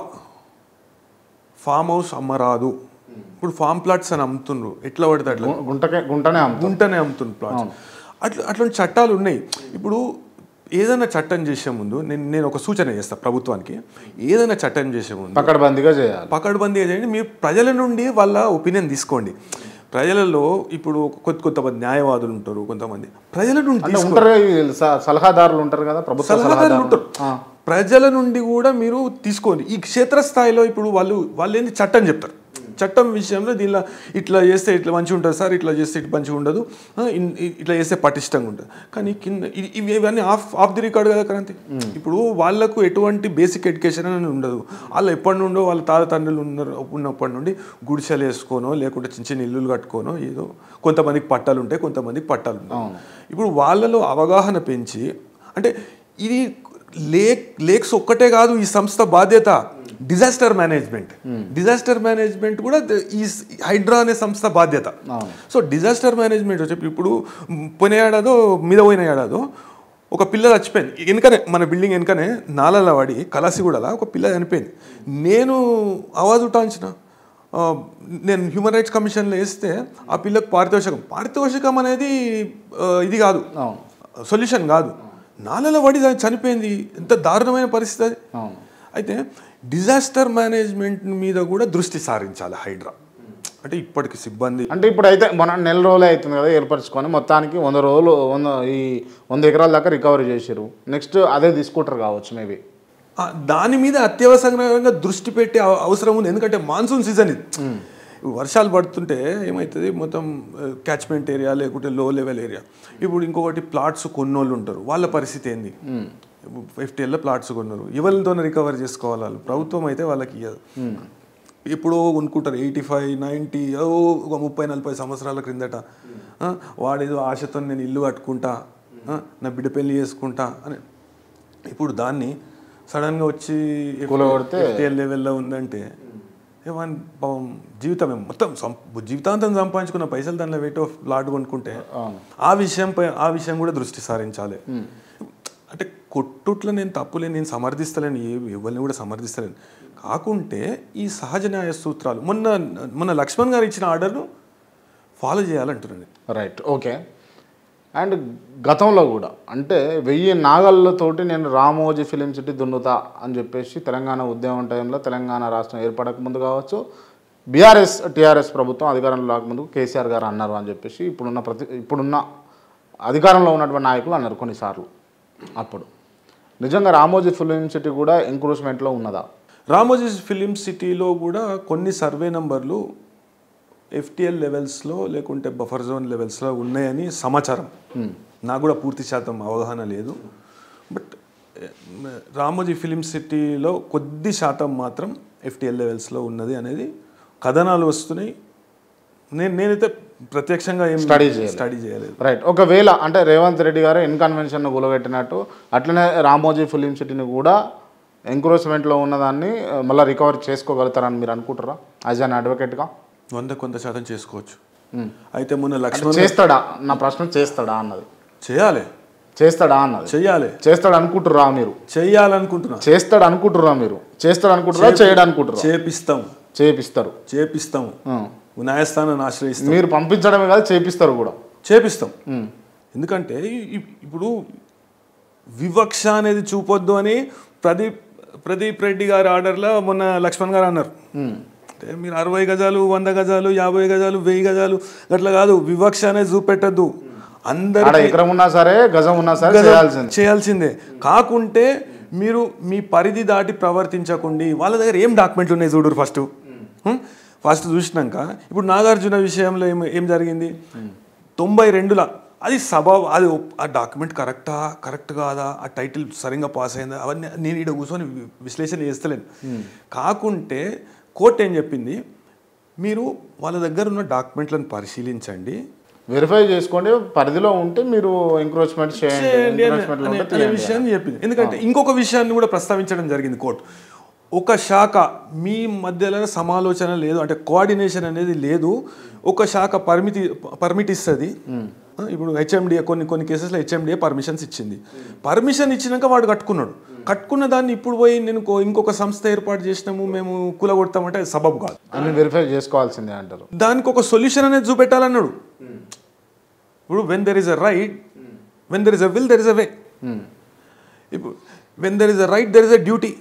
B: ఫామ్ హౌస్ అమ్మరాదు. ఇప్పుడు ఫామ్ ప్లాట్స్ అని అమ్ముతుండ్రు, ఎట్లా పడితే అట్లా
A: గుంటకే గుంటనే
B: గుంటనే అమ్ముతుండ్రు ప్లాట్స్. అట్లా అట్లాంటి చట్టాలు ఉన్నాయి. ఇప్పుడు ఏదైనా చట్టం చేసే ముందు నేను నేను ఒక సూచన చేస్తాను ప్రభుత్వానికి. ఏదైనా చట్టం చేసే ముందు
A: పకడ్బందీగా చేయాలి,
B: పకడ్బందీగా చేయండి. మీరు ప్రజల నుండి వాళ్ళ ఒపీనియన్ తీసుకోండి. ప్రజలలో ఇప్పుడు కొత్త కొంతమంది న్యాయవాదులు ఉంటారు, కొంతమంది ప్రజల నుండి
A: ఉంటారు, సలహాదారులు ఉంటారు కదా, ప్రభుత్వ
B: సలహాదారులు ఉంటారు. ప్రజల నుండి కూడా మీరు తీసుకోండి. ఈ క్షేత్రస్థాయిలో ఇప్పుడు వాళ్ళు వాళ్ళు ఏంటి చట్టం చెప్తారు. చట్టం విషయంలో దీనిలో ఇట్లా చేస్తే ఇట్లా మంచిగా ఉంటుంది సార్, ఇట్లా చేస్తే ఇట్లా మంచిగా ఉండదు, ఇట్లా చేస్తే పటిష్టంగా ఉంటుంది. కానీ కింద ఇవి ఇవన్నీ ఆఫ్ ఆఫ్ ది రికార్డ్ కదా క్రాంతి. ఇప్పుడు వాళ్ళకు ఎటువంటి బేసిక్ ఎడ్యుకేషన్ అని ఉండదు. వాళ్ళు ఎప్పటి నుండో వాళ్ళ తాత తండ్రులు ఉన్నారు ఉన్నప్పటి నుండి గుడిసెలు వేసుకోనో లేకుంటే చిన్న చిన్న ఇల్లులు కట్టుకోనో ఏదో. కొంతమందికి పట్టాలు ఉంటాయి, కొంతమందికి పట్టాలు ఉంటాయి. ఇప్పుడు వాళ్ళలో అవగాహన పెంచి, అంటే ఇది లేక్ లేక్స్ ఒక్కటే కాదు ఈ సంస్థ బాధ్యత, డిజాస్టర్ మేనేజ్మెంట్ డిజాస్టర్ మేనేజ్మెంట్ కూడా ఈ హైడ్రా అనే సంస్థ బాధ్యత. సో డిజాస్టర్ మేనేజ్మెంట్ చెప్పి ఇప్పుడు పోయిన ఏడాదో మీద పోయిన ఏడాదో ఒక పిల్ల చచ్చిపోయింది. వెనుకనే మన బిల్డింగ్ వెనుకనే నాలల వాడి కలాసిగూడలా ఒక పిల్ల చనిపోయింది. నేను ఆవాజ్ ఉటాంచిన, నేను హ్యూమన్ రైట్స్ కమిషన్లో వేస్తే ఆ పిల్లకు పారితోషికం పారితోషికం అనేది ఇది కాదు, సొల్యూషన్ కాదు. నాలల వాడి చనిపోయింది, ఎంత దారుణమైన పరిస్థితి అది. అయితే డిజాస్టర్ మేనేజ్మెంట్ మీద కూడా దృష్టి సారించాలి హైడ్రా. అంటే ఇప్పటికి సిబ్బంది
A: అంటే ఇప్పుడు అయితే మన నెల రోజులే అవుతుంది కదా ఏర్పరచుకొని, మొత్తానికి వంద రోజులు వంద ఈ వంద ఎకరాల దాకా రికవరీ చేశారు. నెక్స్ట్ అదే తీసుకుంటారు కావచ్చు మేబీ.
B: దాని మీద అత్యవసరంగా దృష్టి పెట్టే అవసరం ఉంది. ఎందుకంటే మాన్సూన్ సీజన్ ఇది. వర్షాలు పడుతుంటే ఏమవుతుంది, మొత్తం క్యాచ్మెంట్ ఏరియా లేకుంటే లో లెవెల్ ఏరియా. ఇప్పుడు ఇంకొకటి ప్లాట్స్ కొన్నోళ్ళు ఉంటారు, వాళ్ళ పరిస్థితి ఏంది? ఎఫ్టీఎల్లో ప్లాట్స్ కొన్నారు, ఎవరితోనే రికవర్ చేసుకోవాలి వాళ్ళు. ప్రభుత్వం అయితే వాళ్ళకి ఇవ్వదు. ఎప్పుడో కొనుక్కుంటారు ఎయిటీ ఫైవ్ నైంటీ ఒక ముప్పై నలభై సంవత్సరాల క్రిందట. వాడేదో ఆశతో నేను ఇల్లు కట్టుకుంటా, నా బిడ్డ పెళ్లి చేసుకుంటా అని. ఇప్పుడు దాన్ని సడన్గా వచ్చి ఎఫ్టీఎల్ లెవెల్లో ఉందంటే ఏమని పాపం జీవితం మొత్తం జీవితాంతం సంపాదించుకున్న పైసలు దానిలో వెయిట్ ఆఫ్ ప్లాట్ కొనుక్కుంటే ఆ విషయంపై ఆ విషయం కూడా దృష్టి సారించాలి. అంటే కొట్టుట్లో నేను తప్పులేని, నేను సమర్థిస్తలేను, ఏ ఎవరిని కూడా సమర్థిస్తలేను. కాకుంటే ఈ సహజ న్యాయ సూత్రాలు మొన్న మొన్న లక్ష్మణ్ గారు ఇచ్చిన ఆర్డర్ను ఫాలో చేయాలంటున్నాను.
A: Right, okay. అండ్ గతంలో కూడా అంటే వెయ్యి నాగళ్ళతోటి నేను రామోజీ ఫిలిం సిటీ దున్నుతా అని చెప్పేసి తెలంగాణ ఉద్యమం టైంలో తెలంగాణ రాష్ట్రం ఏర్పడక ముందు కావచ్చు, బీఆర్ఎస్ టీఆర్ఎస్ ప్రభుత్వం అధికారంలో రాకముందు కేసీఆర్ గారు అన్నారు అని చెప్పేసి ఇప్పుడున్న ప్రతి ఇప్పుడున్న అధికారంలో ఉన్నటువంటి నాయకులు అన్నారు కొన్నిసార్లు. అప్పుడు నిజంగా రామోజీ ఫిలిం సిటీ కూడా ఎంక్రోచ్మెంట్లో ఉన్నదా?
B: రామోజీ ఫిలిం సిటీలో కూడా కొన్ని సర్వే నంబర్లు ఎఫ్టీఎల్ లెవెల్స్లో లేకుంటే బఫర్ జోన్ లెవెల్స్లో ఉన్నాయని సమాచారం. నాకు కూడా పూర్తి శాతం అవగాహన లేదు. బట్ రామోజీ ఫిలిం సిటీలో కొద్ది శాతం మాత్రం ఎఫ్టీఎల్ లెవెల్స్లో ఉన్నది అనేది కథనాలు వస్తున్నాయి. నేను నేనైతే ప్రత్యక్షంగా ఏం
A: స్టడీ
B: స్టడీ చేయలేదు.
A: రైట్, ఒకవేళ అంటే రేవంత్ రెడ్డి గారు ఇన్కన్వెన్షన్ను గులగట్టినట్టు అట్లనే రామోజీ ఫిలిం సిటీని కూడా ఎంక్రోచ్మెంట్లో ఉన్నదాన్ని మళ్ళీ రికవర్ చేసుకోగలుగుతారని మీరు అనుకుంటారా యాజ్ అన్ అడ్వకేట్గా?
B: వంద కొంత శాతం చేసుకోవచ్చు. అయితే మొన్న లక్ష్మణ్
A: చేస్తాడా నా ప్రశ్న, చేస్తాడా అన్నది.
B: చేయాలి.
A: చేస్తాడా అన్నది.
B: చెయ్యాలి.
A: చేస్తాడు అనుకుంటురా మీరు?
B: చెయ్యాలనుకుంటున్నా.
A: చేస్తాడు అనుకుంటురా మీరు? చేస్తాడు అనుకుంటురా, చేయడం అనుకుంటురా?
B: చేపిస్తాం.
A: చేపిస్తారు.
B: చేపిస్తాం. న్యాయస్థానాన్ని ఆశ్రయిస్తాం.
A: మీరు పంపించడమే కాదు, చేపిస్తారు కూడా.
B: చేపిస్తాం. ఎందుకంటే ఇప్పుడు వివక్ష అనేది చూపొద్దు అని ప్రదీప్ ప్రదీప్ రెడ్డి గారి ఆర్డర్లో మొన్న లక్ష్మణ్ గారు అన్నారు. అంటే మీరు అరవై గజాలు, వంద గజాలు, యాభై గజాలు, వెయ్యి గజాలు అట్లా కాదు, వివక్ష అనేది చూపెట్టద్దు. అందరూ
A: ఎకరం ఉన్నా సరే, గజం ఉన్నా సరే
B: చేయాల్సిందే. కాకుంటే మీరు మీ పరిధి దాటి ప్రవర్తించకండి. వాళ్ళ దగ్గర ఏం డాక్యుమెంట్లు ఉన్నాయి చూడరు ఫస్ట్. ఫస్ట్ చూసినాక ఇప్పుడు నాగార్జున విషయంలో ఏం ఏం జరిగింది, తొంభై రెండులా అది సభ, అది ఆ డాక్యుమెంట్ కరెక్టా కరెక్ట్ కాదా, ఆ టైటిల్ సరిగ్గా పాస్ అయిందా, అవన్నీ నేను ఇక్కడ కూర్చొని విశ్లేషణ చేస్తలేను. కాకుంటే కోర్టు ఏం చెప్పింది, మీరు వాళ్ళ దగ్గర ఉన్న డాక్యుమెంట్లను పరిశీలించండి,
A: వెరిఫై చేసుకోండి, పరిధిలో ఉంటే మీరు ఎంక్రోచ్మెంట్ చేయండి
B: అనే విషయాన్ని చెప్పింది. ఎందుకంటే ఇంకొక విషయాన్ని కూడా ప్రస్తావించడం జరిగింది కోర్టు. ఒక శాఖ మీ మధ్యలో సమాలోచన లేదు, అంటే కోఆర్డినేషన్ అనేది లేదు. ఒక శాఖ పరిమితి పర్మిట్ ఇస్తుంది. ఇప్పుడు హెచ్ఎండిఏ కొన్ని కొన్ని కేసెస్లో హెచ్ఎండిఏ పర్మిషన్స్ ఇచ్చింది. పర్మిషన్ ఇచ్చినాక వాడు కట్టుకున్నాడు. కట్టుకున్న దాన్ని ఇప్పుడు పోయి నేను ఇంకొక సంస్థ ఏర్పాటు చేసినాము మేము కూలగొడతామంటే అది సబబు కాదు.
A: అన్ని వెరిఫై చేసుకోవాల్సిందే అంటారు.
B: దానికి ఒక సొల్యూషన్ అనేది చూపెట్టాలన్నాడు. ఇప్పుడు when there is a right, when there is a will there is a way. ఇప్పుడు when there is a right there is a duty.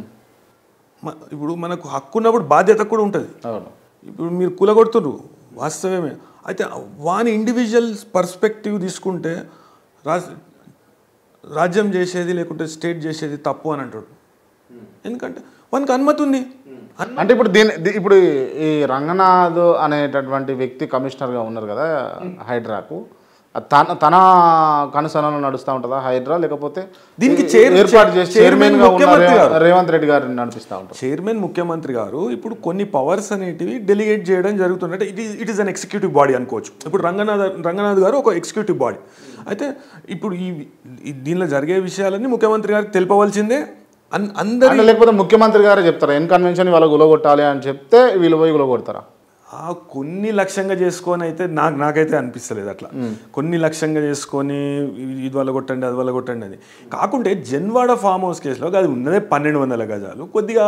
B: ఇప్పుడు మనకు హక్కు ఉన్నప్పుడు బాధ్యత కూడా ఉంటుంది. ఇప్పుడు మీరు కూలగొడుతున్నారు వాస్తవమే. అయితే వాని ఇండివిజువల్ పర్స్పెక్టివ్ తీసుకుంటే రాజ్ రాజ్యం చేసేది లేకుంటే స్టేట్ చేసేది తప్పు అని అంటాడు. ఎందుకంటే వానికి అనుమతి ఉంది.
A: అంటే ఇప్పుడు దీని ఇప్పుడు ఈ రంగనాథ్ అనేటటువంటి వ్యక్తి కమిషనర్గా ఉన్నారు కదా హైడ్రాకు, తన తన కనుసనలో నడుస్తూ ఉంటుందా హైడ్రా, లేకపోతే
B: దీనికి
A: ఏర్పాటు చేసి చైర్మన్ గా రేవంత్ రెడ్డి గారిని నడిపిస్తూ ఉంటారు?
B: చైర్మన్ ముఖ్యమంత్రి గారు ఇప్పుడు కొన్ని పవర్స్ అనేటివి డెలిగేట్ చేయడం జరుగుతుంది. అంటే it is it is an executive body అనుకోవచ్చు. ఇప్పుడు రంగనాథ్ రంగనాథ్ గారు ఒక ఎగ్జిక్యూటివ్ బాడీ. అయితే ఇప్పుడు ఈ దీనిలో జరిగే విషయాలన్నీ ముఖ్యమంత్రి గారికి తెలుపవలసిందే. అందరూ
A: లేకపోతే ముఖ్యమంత్రి గారే చెప్తారా ఎన్ కన్వెన్షన్ వాళ్ళ గులగొట్టాలి అని చెప్తే వీళ్ళు పోయి గులగొడతారా?
B: కొన్ని లక్ష్యంగా చేసుకొని అయితే నాకు నాకైతే అనిపిస్తలేదు అట్లా. కొన్ని లక్ష్యంగా చేసుకొని ఇది వల్ల కొట్టండి అది వల్ల కొట్టండి అని కాకుంటే జన్వాడ ఫామ్ హౌస్ కేసులో అది ఉన్నదే పన్నెండు వందల గజాలు. కొద్దిగా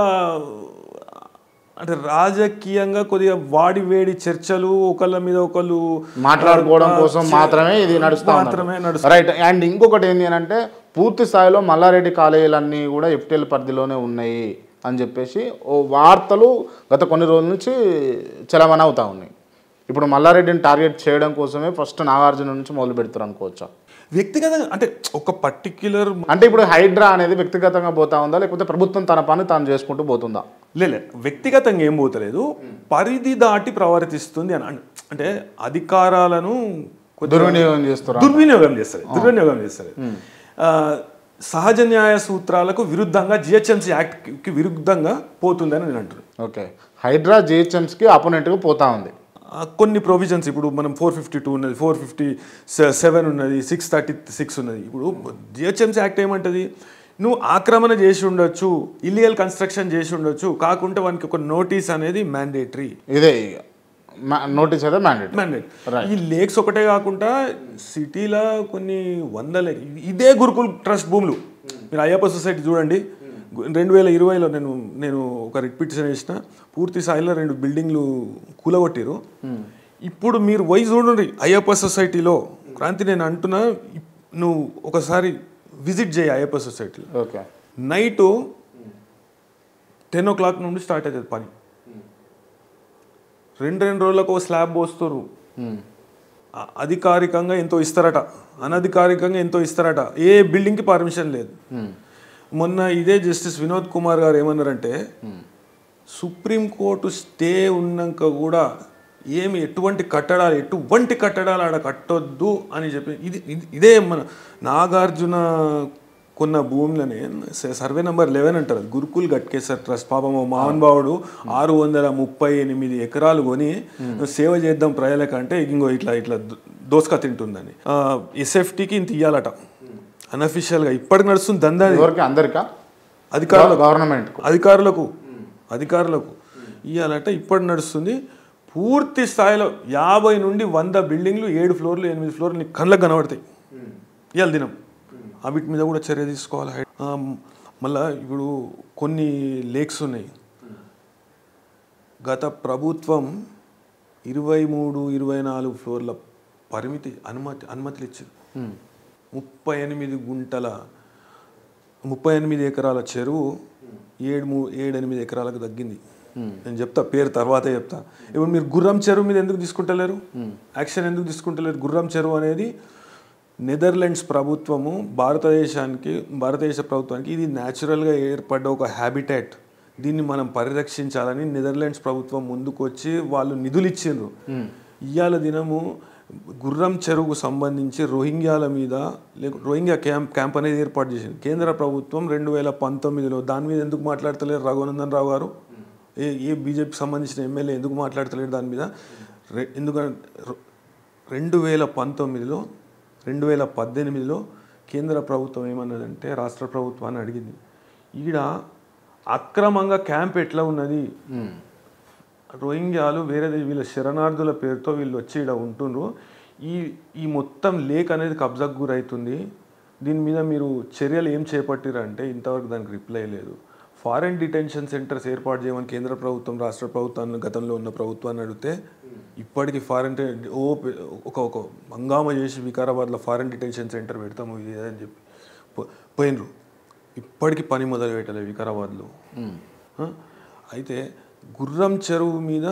B: అంటే రాజకీయంగా కొద్దిగా వాడి వేడి చర్చలు ఒకళ్ళ మీద ఒకళ్ళు
A: మాట్లాడుకోవడం కోసం మాత్రమే ఇది నడుస్తా
B: మాత్రమే నడుస్తుంది.
A: రైట్. అండ్ ఇంకొకటి ఏంటి అని అంటే పూర్తి స్థాయిలో మల్లారెడ్డి కాలేజీలన్నీ కూడా ఎఫ్టీఎల్ పరిధిలోనే ఉన్నాయి అని చెప్పేసి ఓ వార్తలు గత కొన్ని రోజుల నుంచి చలమణ అవుతా ఉన్నాయి. ఇప్పుడు మల్లారెడ్డిని టార్గెట్ చేయడం కోసమే ఫస్ట్ నాగార్జున నుంచి మొదలు పెడతారు అనుకోవచ్చా?
B: వ్యక్తిగతంగా అంటే ఒక పర్టిక్యులర్
A: అంటే ఇప్పుడు హైడ్రా అనేది వ్యక్తిగతంగా పోతా ఉందా, లేకపోతే ప్రభుత్వం తన పని తాను చేసుకుంటూ పోతుందా?
B: లేదు, వ్యక్తిగతంగా ఏం పోతలేదు, పరిధి దాటి ప్రవర్తిస్తుంది అని. అంటే అధికారాలను
A: దుర్వినియోగం చేస్తారు
B: దుర్వినియోగం చేస్తారు దుర్వినియోగం చేస్తారు సహజ న్యాయ సూత్రాలకు విరుద్ధంగా జిహెచ్ఎంసీ యాక్ట్కి విరుద్ధంగా పోతుందని నేను అంటున్నాను.
A: ఓకే, హైడ్రా జిహెచ్ఎంసీకి ఆపోనెంట్గా పోతా ఉంది.
B: కొన్ని ప్రొవిజన్స్ ఇప్పుడు మనం ఫోర్ ఫిఫ్టీ టూ ఉన్నది, ఫోర్ ఫిఫ్టీ సెవెన్ ఉన్నది, సిక్స్ థర్టీ సిక్స్ ఉన్నది. ఇప్పుడు జిహెచ్ఎంసీ యాక్ట్ ఏమంటుంది, నువ్వు ఆక్రమణ చేసి ఉండొచ్చు, ఇల్లీగల్ కన్స్ట్రక్షన్ చేసి ఉండొచ్చు, కాకుంటే వానికి ఒక నోటీస్ అనేది మ్యాండేటరీ.
A: ఇదే నోటీస్ అయితే మ్యాండేటరీ
B: మ్యాండేట్. ఈ లేక్స్ ఒకటే కాకుండా సిటీలో కొన్ని వందల ఇదే గురుకుల్ ట్రస్ట్ భూములు. మీరు అయ్యప్ప సొసైటీ చూడండి, రెండు వేల ఇరవైలో నేను నేను ఒక రిట్ పిటిషన్ వేసిన, పూర్తి స్థాయిలో రెండు బిల్డింగ్లు కూలగొట్టారు. ఇప్పుడు మీరు పోయి చూడండి అయ్యప్ప సొసైటీలో. క్రాంతి నేను అంటున్నా, నువ్వు ఒకసారి విజిట్ చేయి అయ్యప్ప సొసైటీలో.
A: Okay,
B: night ten o'clock నుండి స్టార్ట్ అవుతుంది పని. రెండు రెండు రోజులకు స్లాబ్ పోస్తారు. అధికారికంగా ఎంతో ఇస్తారట, అనధికారికంగా ఎంతో ఇస్తారట. ఏ బిల్డింగ్కి పర్మిషన్ లేదు. మొన్న ఇదే జస్టిస్ వినోద్ కుమార్ గారు ఏమన్నారంటే, సుప్రీంకోర్టు స్టే ఉన్నాక కూడా ఏమి ఎటువంటి కట్టడాలు ఎటువంటి కట్టడాలు ఆడ కట్టొద్దు అని చెప్పి ఇది ఇదే మన నాగార్జున కొన్న భూములనే సర్వే నెంబర్ లెవెన్ అంటారు, గురుకుల్ గట్కేసర్ ట్రస్ట్. పాపం మహానుభావుడు ఆరు వందల ముప్పై ఎనిమిది ఎకరాలు కొని సేవ చేద్దాం ప్రజలకంటే ఇంకో ఇట్లా ఇట్లా దోసక తింటుందని ఎస్ఎఫ్టీకి ఇంత ఇయ్యాలట అన్అఫీషియల్గా. ఇప్పటికి నడుస్తుంది దందా.
A: అందరికా
B: అధికారులకు
A: గవర్నమెంట్
B: అధికారులకు అధికారులకు ఇవ్వాలంటే ఇప్పటి నడుస్తుంది పూర్తి స్థాయిలో యాభై నుండి వంద బిల్డింగ్లు ఏడు ఫ్లోర్లు ఎనిమిది ఫ్లోర్లు నీకు కళ్ళకు కనబడతాయి ఇవాళ దినం వీటి మీద కూడా చర్య తీసుకోవాలి. మళ్ళా ఇప్పుడు కొన్ని లేక్స్ ఉన్నాయి. గత ప్రభుత్వం ఇరవై మూడు ఇరవై నాలుగు ఫ్లోర్ల పరిమితి అనుమతి అనుమతులు ఇచ్చారు. ముప్పై ఎనిమిది గుంటల ముప్పై ఎనిమిది ఎకరాల చెరువు ఏడు మూ ఏడు ఎనిమిది ఎకరాలకు తగ్గింది. నేను చెప్తా పేరు తర్వాతే చెప్తా. ఇప్పుడు మీరు గుర్రం చెరువు మీద ఎందుకు తీసుకుంటలేరు, యాక్షన్ ఎందుకు తీసుకుంటలేరు? గుర్రం చెరువు అనేది నెదర్లాండ్స్ ప్రభుత్వము భారతదేశానికి భారతదేశ ప్రభుత్వానికి ఇది న్యాచురల్గా ఏర్పడ్డ ఒక హ్యాబిటాట్. దీన్ని మనం పరిరక్షించాలని నెదర్లాండ్స్ ప్రభుత్వం ముందుకు వచ్చి వాళ్ళు నిధులు ఇచ్చిండ్రు. ఇవాళ దినము గుర్రం చెరువుకు సంబంధించి రోహింగ్యాల మీద లేక రోహింగ్యా క్యాంప్ క్యాంప్ అనేది ఏర్పాటు చేసింది కేంద్ర ప్రభుత్వం రెండు వేల పంతొమ్మిదిలో. దాని మీద ఎందుకు మాట్లాడతలేరు రఘునందన్ రావు గారు? ఏ ఏ బీజేపీకి సంబంధించిన ఎమ్మెల్యే ఎందుకు మాట్లాడతలేరు దాని మీద? ఎందుకంటే రెండు వేల పంతొమ్మిదిలో రెండు వేల పద్దెనిమిదిలో కేంద్ర ప్రభుత్వం ఏమన్నదంటే రాష్ట్ర ప్రభుత్వాన్ని అడిగింది, ఈడ అక్రమంగా క్యాంప్ ఎట్లా ఉన్నది, రోహింగ్యాలు వేరే వీళ్ళ శరణార్థుల పేరుతో వీళ్ళు వచ్చి ఇక్కడ ఉంటుండ్రు, ఈ ఈ మొత్తం లేక్ అనేది కబ్జాకు గురవుతుంది, దీని మీద మీరు చర్యలు ఏం చేపట్టిరంటే ఇంతవరకు దానికి రిప్లై లేదు. ఫారెన్ డిటెన్షన్ సెంటర్స్ ఏర్పాటు చేయమని కేంద్ర ప్రభుత్వం రాష్ట్ర ప్రభుత్వాన్ని గతంలో ఉన్న ప్రభుత్వాన్ని అడిగితే ఇప్పటికీ ఫారెన్ ఓ ఒక ఒక హంగామా చేసి వికారాబాద్లో ఫారెన్ డిటెన్షన్ సెంటర్ పెడతాము ఇది అని చెప్పి పోయినరు. ఇప్పటికీ పని మొదలు పెట్టలేదు వికారాబాద్లో. అయితే గుర్రం చెరువు మీద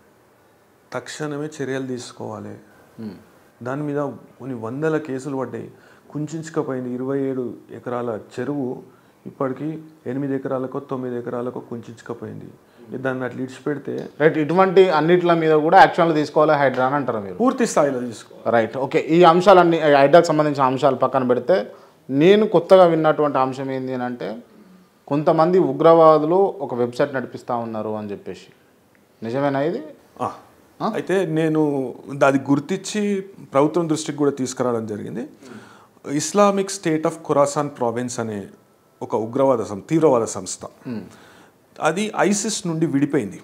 B: తక్షణమే చర్యలు తీసుకోవాలి. దాని మీద కొన్ని వందల కేసులు పడ్డాయి. కుంచుకపోయింది. ఇరవై ఏడు ఎకరాల చెరువు ఇప్పటికీ ఎనిమిది ఎకరాలకో తొమ్మిది ఎకరాలకో కుంచుకపోయింది. దాన్ని అట్లా ఇడిచిపెడితే
A: రైట్. ఇటువంటి అన్నిట్ల మీద కూడా యాక్షన్లు తీసుకోవాలి హైడ్రా అని అంటారు మీరు?
B: పూర్తి స్థాయిలో తీసుకోవాలి.
A: రైట్. ఓకే. ఈ అంశాలన్నీ హైడ్రాకి సంబంధించిన అంశాలు పక్కన పెడితే నేను కొత్తగా విన్నటువంటి అంశం ఏంటి అని అంటే కొంతమంది ఉగ్రవాదులు ఒక వెబ్సైట్ నడిపిస్తూ ఉన్నారు అని చెప్పేసి, నిజమేనా ఇది?
B: అయితే నేను అది గుర్తించి ప్రభుత్వం దృష్టికి కూడా తీసుకురావడం జరిగింది. Islamic State of Khorasan province అనే ఒక ఉగ్రవాద సంస్థ తీవ్రవాద సంస్థ అది ఐసిస్ నుండి విడిపోయింది.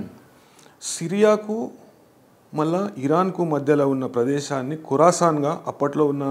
B: సిరియాకు మళ్ళా ఇరాన్కు మధ్యలో ఉన్న ప్రదేశాన్ని ఖురాసాన్గా అప్పట్లో ఉన్న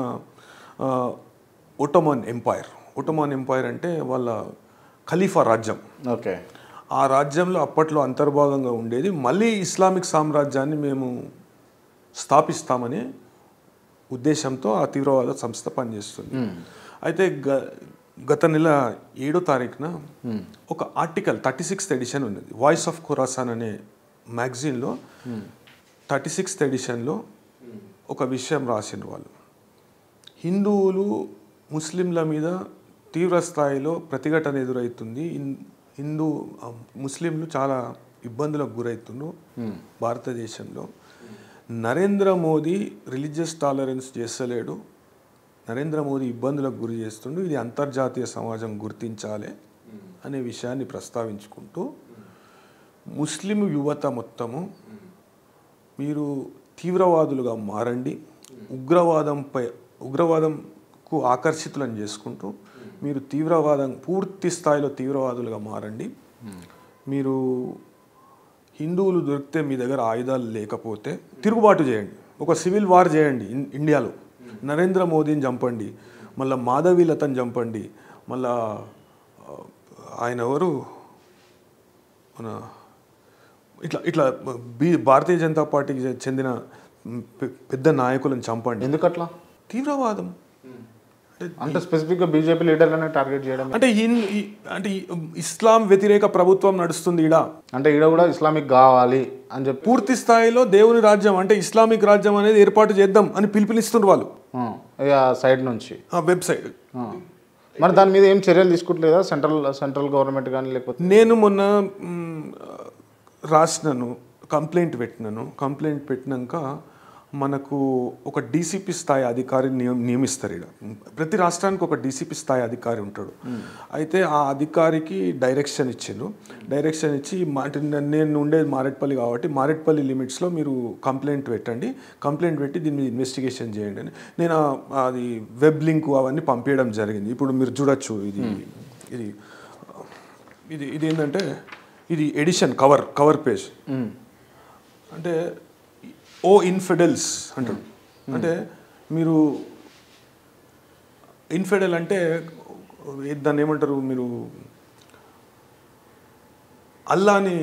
B: ఒటోమన్ ఎంపైర్ ఒటోమన్ ఎంపైర్ అంటే వాళ్ళ ఖలీఫా రాజ్యం.
A: ఓకే.
B: ఆ రాజ్యంలో అప్పట్లో అంతర్భాగంగా ఉండేది. మళ్ళీ ఇస్లామిక్ సామ్రాజ్యాన్ని మేము స్థాపిస్తామనే ఉద్దేశంతో ఆ తీవ్రవాద సంస్థ పనిచేస్తుంది. అయితే గ గత నెల ఏడో తారీఖున ఒక ఆర్టికల్ థర్టీ సిక్స్త్ ఎడిషన్ ఉన్నది. వాయిస్ ఆఫ్ ఖురాసాన్ అనే మ్యాగజైన్లో థర్టీ సిక్స్త్ ఎడిషన్లో ఒక విషయం రాసిన వాళ్ళు, హిందువులు ముస్లింల మీద తీవ్ర స్థాయిలో ప్రతిఘటన ఎదురవుతుంది, హిందూ ముస్లింలు చాలా ఇబ్బందులకు గురవుతున్నారు భారతదేశంలో, నరేంద్ర మోదీ రిలీజియస్ టాలరెన్స్ చేస్తలేడు, నరేంద్ర మోదీ ఇబ్బందులకు గురి చేస్తుండు, ఇది అంతర్జాతీయ సమాజం గుర్తించాలి అనే విషయాన్ని ప్రస్తావించుకుంటూ ముస్లిం యువత మొత్తము మీరు తీవ్రవాదులుగా మారండి, ఉగ్రవాదంపై ఉగ్రవాదంకు ఆకర్షితులను చేసుకుంటూ మీరు తీవ్రవాదం పూర్తి స్థాయిలో తీవ్రవాదులుగా మారండి, మీరు హిందువులు దొరికితే మీ దగ్గర ఆయుధాలు లేకపోతే తిరుగుబాటు చేయండి, ఒక సివిల్ వార్ చేయండి ఇండియాలో, నరేంద్ర మోదీని చంపండి, మళ్ళీ మాధవీలతను చంపండి, మళ్ళా ఆయన ఎవరు మన ఇట్లా ఇట్లా బీ భారతీయ జనతా పార్టీకి చెందిన పెద్ద నాయకులను చంపండి.
A: ఎందుకట్లా?
B: తీవ్రవాదం
A: అంటే స్పెసిఫిక్గా బీజేపీ లీడర్లనే టార్గెట్ చేయడం
B: అంటే అంటే ఇస్లాం వ్యతిరేక ప్రభుత్వం నడుస్తుంది ఈడ, అంటే
A: ఈడ కూడా ఇస్లామిక్ కావాలి అని చెప్పి
B: పూర్తి స్థాయిలో దేవుని రాజ్యం అంటే ఇస్లామిక్ రాజ్యం అనేది ఏర్పాటు చేద్దాం అని పిలుపునిస్తున్నారు వాళ్ళు
A: సైడ్ నుంచి
B: వెబ్సైట్.
A: మరి దాని మీద ఏం చర్యలు తీసుకుంటలేదా సెంట్రల్ సెంట్రల్ గవర్నమెంట్ కానీ? లేకపోతే
B: నేను మొన్న రాసినాను, కంప్లైంట్ పెట్టినాను, కంప్లైంట్ పెట్టినాక మనకు ఒక డీసీపీ స్థాయి అధికారిని నియమ నియమిస్తారు ఇక్కడ. ప్రతి రాష్ట్రానికి ఒక డీసీపీ స్థాయి అధికారి ఉంటాడు. అయితే ఆ అధికారికి డైరెక్షన్ ఇచ్చిండ్రు. డైరెక్షన్ ఇచ్చి నేను ఉండేది మారేట్పల్లి కాబట్టి మారేట్పల్లి లిమిట్స్లో మీరు కంప్లైంట్ పెట్టండి, కంప్లైంట్ పెట్టి దీని మీద ఇన్వెస్టిగేషన్ చేయండి అని నేను అది వెబ్ లింక్ అవన్నీ పంపించడం జరిగింది. ఇప్పుడు మీరు చూడొచ్చు, ఇది ఇది ఇది ఇది ఏంటంటే ఇది ఎడిషన్ కవర్ కవర్ పేజ్ అంటే ఓ ఇన్ఫిడెల్స్ అంటాడు. అంటే మీరు ఇన్ఫిడెల్ అంటే దాన్ని ఏమంటారు, మీరు అల్లాని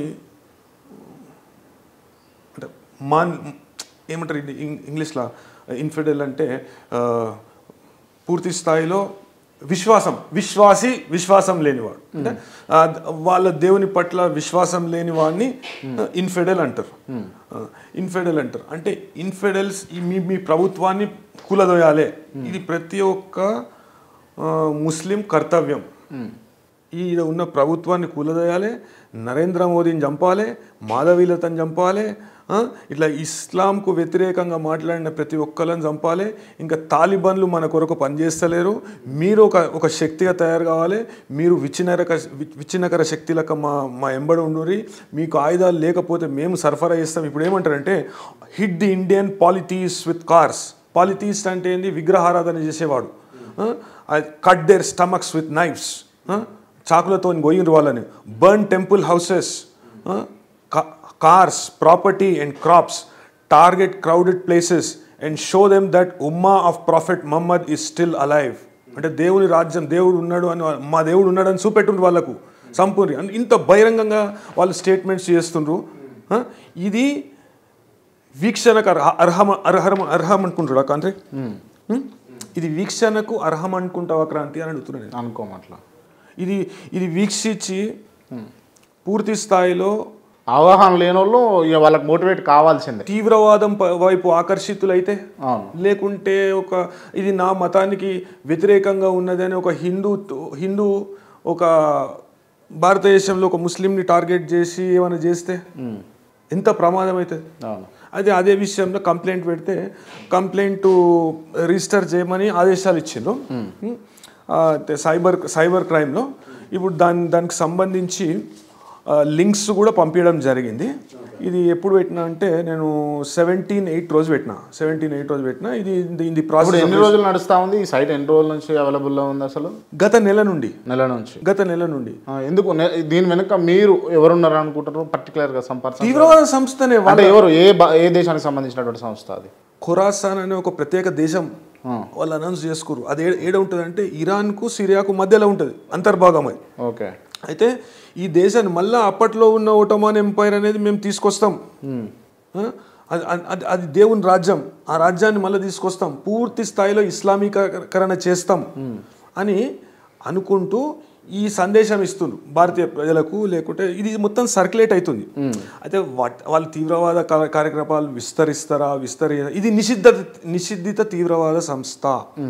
B: అంటే మాన్ ఏమంటారు ఇది ఇంగ్లీష్లో ఇన్ఫిడెల్ అంటే పూర్తి స్థాయిలో విశ్వాసం విశ్వాసి విశ్వాసం లేనివాడు అంటే వాళ్ళ దేవుని పట్ల విశ్వాసం లేని వాడిని ఇన్ఫెడెల్ అంటారు. ఇన్ఫెడెల్ అంటారు అంటే ఇన్ఫెడెల్స్ మీ మీ ప్రభుత్వాన్ని కూలదోయాలే, ఇది ప్రతి ఒక్క ముస్లిం కర్తవ్యం. ఈ ఉన్న ప్రభుత్వాన్ని కూలదోయాలి, నరేంద్ర మోదీని చంపాలి, మాధవీలతను చంపాలి, ఇట్లా ఇస్లాంకు వ్యతిరేకంగా మాట్లాడిన ప్రతి ఒక్కళ్ళని చంపాలి. ఇంకా తాలిబాన్లు మన కొరకు పనిచేస్తలేరు, మీరు ఒక ఒక శక్తిగా తయారు కావాలి, మీరు విచ్ఛిన్నక విచ్ఛిన్నకర శక్తులకు మా మా ఎంబడి ఉండురి, మీకు ఆయుధాలు లేకపోతే మేము సరఫరా చేస్తాం. ఇప్పుడు ఏమంటారంటే hit the Indian polytheists with cars. Polytheists అంటే ఏంది, విగ్రహారాధన చేసేవాడు. Cut their stomachs with knives, చాకులతో గొయ్యిండ్రు వాళ్ళని. Burn temple houses, cars, property and crops, target crowded places and show them that ummah of Prophet Muhammad is still alive. అంటే దేవుని రాజ్యం, దేవుడు ఉన్నాడు అని, మా దేవుడు ఉన్నాడు అని చూపెట్టుండ్రు వాళ్ళకు సంపూర్ణ. ఇంత బహిరంగంగా వాళ్ళు స్టేట్మెంట్స్ చేస్తుండ్రు. ఇది వీక్షణకు అర్హం అర్హం అర్హం అనుకుంటాడు కాంట్రీ. ఇది వీక్షణకు అర్హం అనుకుంటావా క్రాంతి అని అడుగుతున్నాను.
A: అనుకోమట్లా
B: ఇది ఇది వీక్షించి పూర్తి స్థాయిలో
A: అవగాహన లేని వాళ్ళు ఇక వాళ్ళకి మోటివేట్ కావాల్సిందే.
B: తీవ్రవాదం వైపు ఆకర్షితులైతే, లేకుంటే ఒక ఇది నా మతానికి వ్యతిరేకంగా ఉన్నదని ఒక హిందూ హిందూ ఒక భారతదేశంలో ఒక ముస్లింని టార్గెట్ చేసి ఏమైనా చేస్తే ఎంత ప్రమాదం అవుతుంది. అదే అదే విషయంలో కంప్లైంట్ పెడితే కంప్లైంట్ రిజిస్టర్ చేయమని ఆదేశాలు ఇచ్చిండ్రు సైబర్ సైబర్ క్రైమ్లో. ఇప్పుడు దాని దానికి సంబంధించి లింక్స్ కూడా పంపించడం జరిగింది. ఇది ఎప్పుడు పెట్టినా అంటే నేను సెవెంటీన్ ఎయిట్ రోజు పెట్టిన సెవెంటీన్ ఎయిట్ రోజు పెట్టిన ఇది ఇది ప్రాసెస్
A: ఎన్ని రోజులు నడుస్తూ ఉంది? ఈ సైట్ ఎన్ని రోజుల నుంచి అవైలబుల్లో ఉంది అసలు?
B: గత నెల నుండి
A: నెల నుంచి
B: గత నెల నుండి
A: ఎందుకు దీని వెనుక మీరు ఎవరున్నారు అనుకుంటారు? పర్టికులర్గా సంపర్క
B: తీవ్రవాద సంస్థనే.
A: అంటే ఎవరు, ఏ ఏ దేశానికి సంబంధించినటువంటి సంస్థ అది?
B: ఖురాసాన్ అనే ఒక ప్రత్యేక దేశం వాళ్ళు అనౌన్స్ చేసుకోరు. అది ఏడ ఉంటుంది అంటే ఇరాన్కు సిరియాకు మధ్యలో ఉంటుంది, అంతర్భాగమై.
A: ఓకే.
B: అయితే ఈ దేశాన్ని మళ్ళీ అప్పట్లో ఉన్న ఒటోమాన్ ఎంపైర్ అనేది మేము తీసుకొస్తాం, అది అది దేవుని రాజ్యం, ఆ రాజ్యాన్ని మళ్ళీ తీసుకొస్తాం, పూర్తి స్థాయిలో ఇస్లామీకరణ చేస్తాం అని అనుకుంటూ ఈ సందేశం ఇస్తుంది భారతీయ ప్రజలకు. లేకుంటే ఇది మొత్తం సర్క్యులేట్ అవుతుంది. అయితే వాళ్ళు తీవ్రవాద కార్యక్రమాలు విస్తరిస్తారా విస్తరి ఇది నిషిద్ధ నిషిద్ధిత తీవ్రవాద సంస్థ.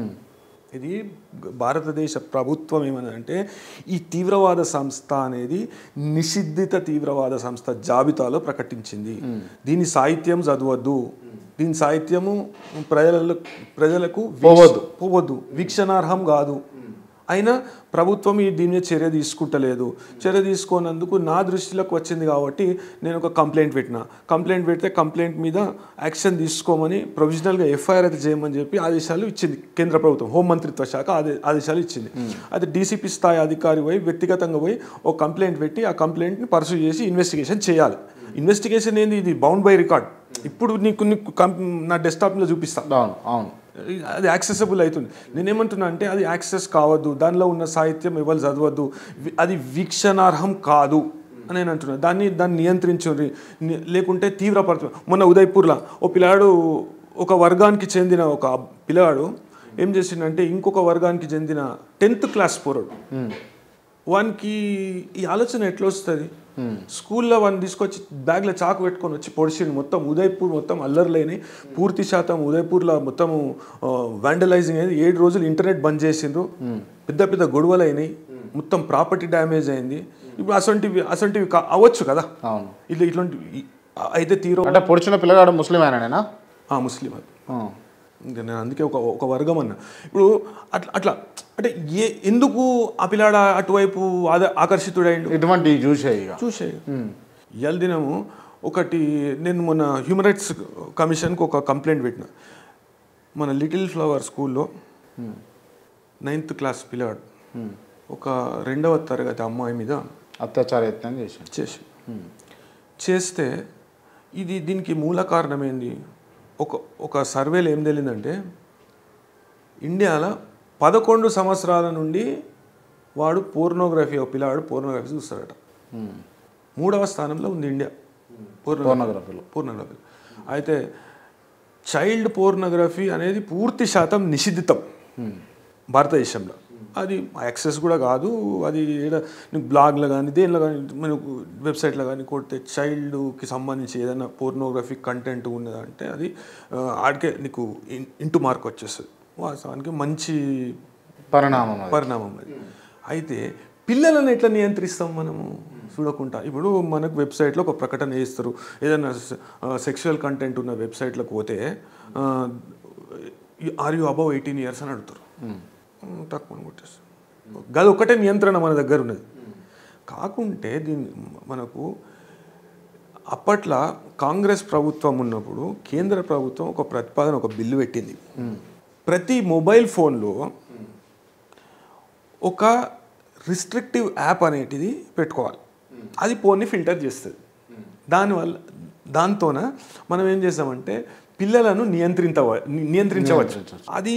B: ఇది భారతదేశ ప్రభుత్వం ఏమనంటే ఈ తీవ్రవాద సంస్థ అనేది నిషిద్ధిత తీవ్రవాద సంస్థ జాబితాలో ప్రకటించింది. దీని సాహిత్యం చదవద్దు, దీని సాహిత్యము ప్రజల ప్రజలకు పోవద్దు పోవద్దు వీక్షణార్హం కాదు. అయినా ప్రభుత్వం ఈ దీని మీద చర్య తీసుకుంటలేదు. చర్య తీసుకున్నందుకు నా దృష్టిలోకి వచ్చింది కాబట్టి నేను ఒక కంప్లైంట్ పెట్టిన. కంప్లైంట్ పెడితే కంప్లైంట్ మీద యాక్షన్ తీసుకోమని ప్రొవిజనల్గా ఎఫ్ఐఆర్ అయితే చేయమని చెప్పి ఆదేశాలు ఇచ్చింది కేంద్ర ప్రభుత్వం, హోంమంత్రిత్వ శాఖ ఆదే ఆదేశాలు ఇచ్చింది. అయితే డీసీపీ స్థాయి అధికారి పోయి వ్యక్తిగతంగా పోయి ఒక కంప్లైంట్ పెట్టి ఆ కంప్లైంట్ని పర్సూ చేసి ఇన్వెస్టిగేషన్ చేయాలి. ఇన్వెస్టిగేషన్ ఏంది, ఇది బౌండ్ బై రికార్డ్. ఇప్పుడు నీకు నీకు నా డెస్క్టాప్లో చూపిస్తాను,
A: అవును
B: అది యాక్సెసిబుల్ అవుతుంది. నేనేమంటున్నా అంటే అది యాక్సెస్ కావద్దు, దానిలో ఉన్న సాహిత్యం ఎవరు చదవద్దు, అది వీక్షణార్హం కాదు అని నేను అంటున్నాను. దాన్ని దాన్ని నియంత్రించండి, లేకుంటే తీవ్రపడుతుంది. మొన్న ఉదయ్పూర్లో ఓ పిల్లాడు, ఒక వర్గానికి చెందిన ఒక పిల్లాడు ఏం చేసిండంటే ఇంకొక వర్గానికి చెందిన టెన్త్ క్లాస్ పోరాడు, వానికి ఈ ఆలోచన ఎట్లా వస్తుంది? స్కూల్లో వాడిని తీసుకొచ్చి బ్యాగ్లో చాకు పెట్టుకొని వచ్చి పొడిచిండు. మొత్తం ఉదయ్పూర్ మొత్తం అల్లర్లైనాయి, పూర్తి శాతం ఉదయ్పూర్లో మొత్తం వాండలైజింగ్ అయింది. ఏడు రోజులు ఇంటర్నెట్ బంద్ చేసిండ్రు, పెద్ద పెద్ద గొడవలు అయినాయి, మొత్తం ప్రాపర్టీ డ్యామేజ్ అయింది. ఇప్పుడు అసొంటివి అసొంటివి అవ్వచ్చు కదా ఇట్లా ఇట్లాంటివి అయితే తీరు.
A: అంటే పొడిచిన పిల్లగాడు ముస్లిం అయినా?
B: ముస్లిం అది. ఇంకా నేను అందుకే ఒక ఒక వర్గం అన్నా. ఇప్పుడు అట్లా అట్లా అంటే ఏ ఎందుకు ఆ పిల్లాడ అటువైపు ఆకర్షితుడైండు?
A: ఇటువంటి చూసే
B: చూసే ఇవాళ దినము ఒకటి నేను మొన్న హ్యూమన్ రైట్స్ కమిషన్కి ఒక కంప్లైంట్ పెట్టిన. మన లిటిల్ ఫ్లవర్ స్కూల్లో నైన్త్ క్లాస్ పిల్లాడు ఒక రెండవ తరగతి అమ్మాయి మీద
A: అత్యాచార యత్నం చేశాడు
B: చేసి చేస్తే ఇది దీనికి మూల కారణం ఏంది? ఒక ఒక సర్వేలో ఏం తెలియదంటే ఇండియాలో పదకొండు సంవత్సరాల నుండి వాడు పోర్నోగ్రఫీ, ఒక పిల్లవాడు పోర్నోగ్రఫీ చూస్తాడట. మూడవ స్థానంలో ఉంది ఇండియా
A: పోర్నోగ్రఫీలో.
B: పోర్నోగ్రఫీ అయితే చైల్డ్ పోర్నోగ్రఫీ అనేది పూర్తి శాతం నిషిద్ధితం భారతదేశంలో. అది యాక్సెస్ కూడా కాదు. అది నీకు బ్లాగ్లో కానీ దేనిలో కానీ మనకు వెబ్సైట్లో కానీ కొడితే చైల్డ్కి సంబంధించి ఏదైనా పోర్నోగ్రఫీ కంటెంట్ ఉన్నదంటే అది ఆడికే నీకు ఇంటూ మార్క్ వచ్చేస్తుంది. వాస్తవానికి మంచి
A: పరిణామం
B: పరిణామం అది. అయితే పిల్లలను ఎట్లా నియంత్రిస్తాం మనము చూడకుండా? ఇప్పుడు మనకు వెబ్సైట్లో ఒక ప్రకటన చేస్తారు, ఏదైనా సెక్షువల్ కంటెంట్ ఉన్న వెబ్సైట్లోకి పోతే are you above eighteen years అని అడుగుతారు. తక్కువ కొట్టేస్తారు. గది ఒక్కటే నియంత్రణ మన దగ్గర ఉన్నది. కాకుంటే దీని మనకు అప్పట్లో కాంగ్రెస్ ప్రభుత్వం ఉన్నప్పుడు కేంద్ర ప్రభుత్వం ఒక ప్రతిపాదన, ఒక బిల్లు పెట్టింది. ప్రతి మొబైల్ ఫోన్లో ఒక రిస్ట్రిక్టివ్ యాప్ అనేటిది పెట్టుకోవాలి. అది ఫోన్ని ఫిల్టర్ చేస్తుంది. దానివల్ల దాంతోన మనం ఏం చేస్తామంటే పిల్లలను నియంత్రించ నియంత్రించవచ్చు. అది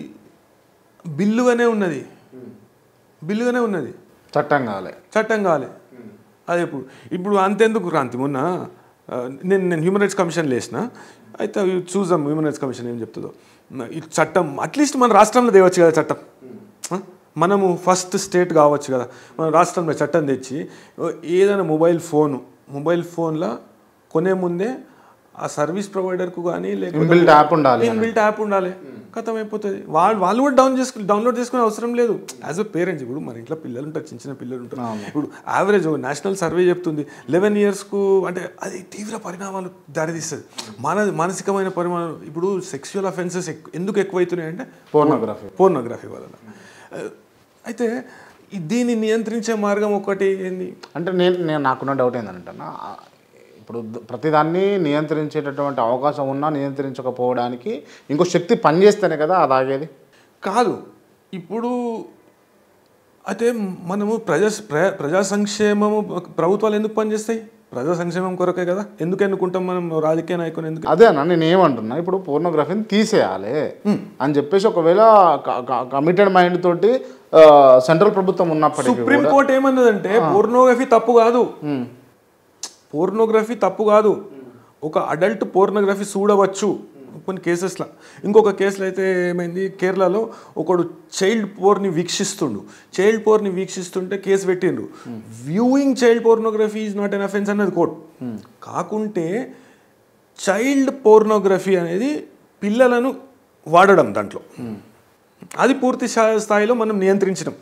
B: బిల్లుగానే ఉన్నది, బిల్లుగానే ఉన్నది.
A: చట్టం కావాలి,
B: చట్టం కావాలి. అది ఇప్పుడు ఇప్పుడు అంతెందుకు క్రాంతి, మొన్న నేను నేను హ్యూమన్ రైట్స్ కమిషన్లో వేసిన. అయితే అవి చూద్దాం హ్యూమన్ రైట్స్ కమిషన్ ఏం చెప్తుందో. ఈ చట్టం అట్లీస్ట్ మన రాష్ట్రంలో తేవచ్చు కదా చట్టం. మనము ఫస్ట్ స్టేట్ కావచ్చు కదా, మన రాష్ట్రంలో చట్టం తెచ్చి ఏదైనా మొబైల్ ఫోను మొబైల్ ఫోన్లో కొనే ముందే ఆ సర్వీస్ ప్రొవైడర్కు కానీ లేకపోతే
A: యాప్ ఉండాలి,
B: ఇన్బిల్ట్ యాప్ ఉండాలి. ఖతం అయిపోతుంది. వాళ్ళు వాళ్ళు కూడా డౌన్ చేసుకుని డౌన్లోడ్ చేసుకునే అవసరం లేదు. యాజ్ అ పేరెంట్స్ ఇప్పుడు మన ఇంట్లో పిల్లలు ఉంటారు, చిన్న చిన్న పిల్లలు ఉంటారు. ఇప్పుడు యావరేజ్ నేషనల్ సర్వే చెప్తుంది లెవెన్ ఇయర్స్కు అంటే అది తీవ్ర పరిణామాలు దారితీస్తుంది. మన మానసికమైన పరిమాణాలు. ఇప్పుడు సెక్సువల్ అఫెన్సెస్ ఎందుకు ఎక్కువైతున్నాయి అంటే
A: పోర్నోగ్రఫీ
B: పోర్నోగ్రఫీ వలన. అయితే దీన్ని నియంత్రించే మార్గం ఒకటి ఏంది
A: అంటే నేను నేను నాకున్న డౌట్ ఏంటంటే ఇప్పుడు ప్రతిదాన్ని నియంత్రించేటటువంటి అవకాశం ఉన్నా నియంత్రించకపోవడానికి ఇంకో శక్తి పనిచేస్తేనే కదా అది ఆగేది.
B: కాదు ఇప్పుడు అయితే మనము ప్రజా ప్రజా సంక్షేమము ప్రభుత్వాలు ఎందుకు పనిచేస్తాయి? ప్రజా సంక్షేమం కొరకే కదా. ఎందుకు ఎన్నుకుంటాం మనం రాజకీయ నాయకులు? ఎందుకు?
A: అదే అన్న నేను ఏమంటున్నా, ఇప్పుడు పోర్నోగ్రఫీని తీసేయాలి అని చెప్పేసి ఒకవేళ కమిటెడ్ మైండ్ తోటి సెంట్రల్ ప్రభుత్వం ఉన్నప్పటికీ
B: సుప్రీంకోర్టు ఏమన్నదంటే పోర్నోగ్రఫీ తప్పు కాదు, పోర్నోగ్రఫీ తప్పు కాదు, ఒక అడల్ట్ పోర్నోగ్రఫీ చూడవచ్చు కొన్ని కేసెస్లో. ఇంకొక కేసులో అయితే ఏమైంది, కేరళలో ఒకడు చైల్డ్ పోర్ని వీక్షిస్తుండు. చైల్డ్ పోర్ని వీక్షిస్తుంటే కేసు పెట్టిండ్రు. Viewing child pornography is not an offence అన్నది కోర్టు. కాకుంటే చైల్డ్ పోర్నోగ్రఫీ అనేది పిల్లలను వాడడం దాంట్లో అది పూర్తి స్థాయిలో మనం నియంత్రించడం.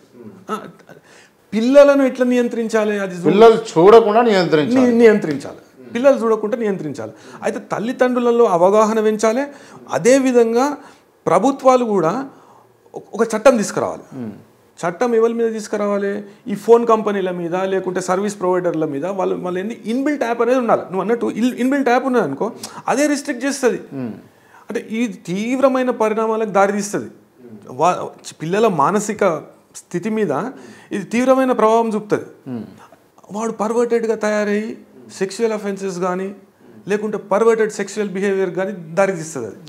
B: పిల్లలను ఎట్లా నియంత్రించాలి? అది
A: పిల్లలు చూడకుండా నియంత్రించాలి
B: నియంత్రించాలి పిల్లలు చూడకుండా నియంత్రించాలి. అయితే తల్లిదండ్రులలో అవగాహన పెంచాలి. అదేవిధంగా ప్రభుత్వాలు కూడా ఒక చట్టం తీసుకురావాలి. చట్టం ఎవరి మీద తీసుకురావాలి? ఈ ఫోన్ కంపెనీల మీద లేకుంటే సర్వీస్ ప్రొవైడర్ల మీద. వాళ్ళు వాళ్ళు ఏంటి ఇన్బిల్ట్ యాప్ అనేది ఉండాలి. నువ్వు అన్నట్టు ఇన్బిల్ట్ యాప్ ఉన్నది అనుకో, అదే రిస్ట్రిక్ట్ చేస్తుంది. అంటే ఈ తీవ్రమైన పరిణామాలకు దారితీస్తుంది. వా పిల్లల మానసిక స్థితి మీద ఇది తీవ్రమైన ప్రభావం చూపుతుంది. వాడు పర్వర్టెడ్గా తయారయ్యి సెక్షువల్ అఫెన్సెస్ కానీ లేకుంటే పర్వర్టెడ్ సెక్షువల్ బిహేవియర్ కానీ దారితీస్తుంది అది.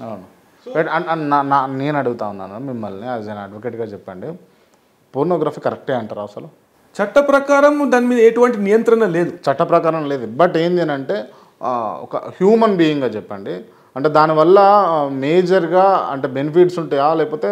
A: అవును. నేను అడుగుతా ఉన్నాను మిమ్మల్ని యాజ్ అన్ అడ్వకేట్గా చెప్పండి, పోర్నోగ్రఫీ కరెక్టే అంటారా? అసలు
B: చట్ట ప్రకారం దాని మీద ఎటువంటి నియంత్రణ లేదు.
A: చట్ట ప్రకారం లేదు. బట్ ఏంది అంటే ఒక హ్యూమన్ బీయింగ్గా చెప్పండి, అంటే దానివల్ల మేజర్గా అంటే బెనిఫిట్స్ ఉంటాయా లేకపోతే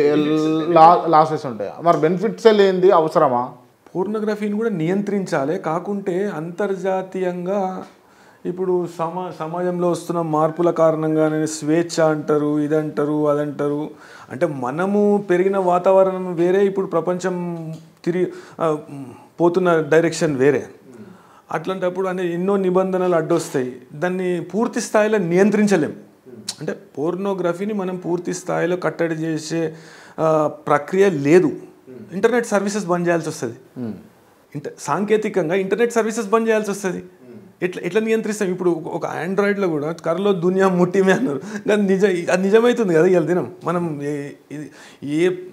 A: లాసెస్ ఉంటాయా? మరి బెనిఫిట్సే లేనిది అవసరమా?
B: పోర్నోగ్రఫీని కూడా నియంత్రించాలి. కాకుంటే అంతర్జాతీయంగా ఇప్పుడు సమా సమాజంలో వస్తున్న మార్పుల కారణంగానే స్వేచ్ఛ అంటారు, ఇదంటారు, అదంటారు. అంటే మనము పెరిగిన వాతావరణం వేరే, ఇప్పుడు ప్రపంచం తిరిగి పోతున్న డైరెక్షన్ వేరే. అట్లాంటప్పుడు అనే ఎన్నో నిబంధనలు అడ్డొస్తాయి. దాన్ని పూర్తి స్థాయిలో నియంత్రించలేం. అంటే పోర్నోగ్రఫీని మనం పూర్తి స్థాయిలో కట్టడి చేసే ప్రక్రియ లేదు. ఇంటర్నెట్ సర్వీసెస్ బంద్ చేయాల్సి వస్తుంది. ఇంటర్ సాంకేతికంగా ఇంటర్నెట్ సర్వీసెస్ బంద్ చేయాల్సి వస్తుంది. ఎట్లా ఎట్లా నియంత్రిస్తాం? ఇప్పుడు ఒక ఆండ్రాయిడ్లో కూడా కర్రలో దునియా ముట్టిమే అన్నారు. కానీ నిజ అది నిజమవుతుంది కదా ఇవాళ దినం. మనం ఏ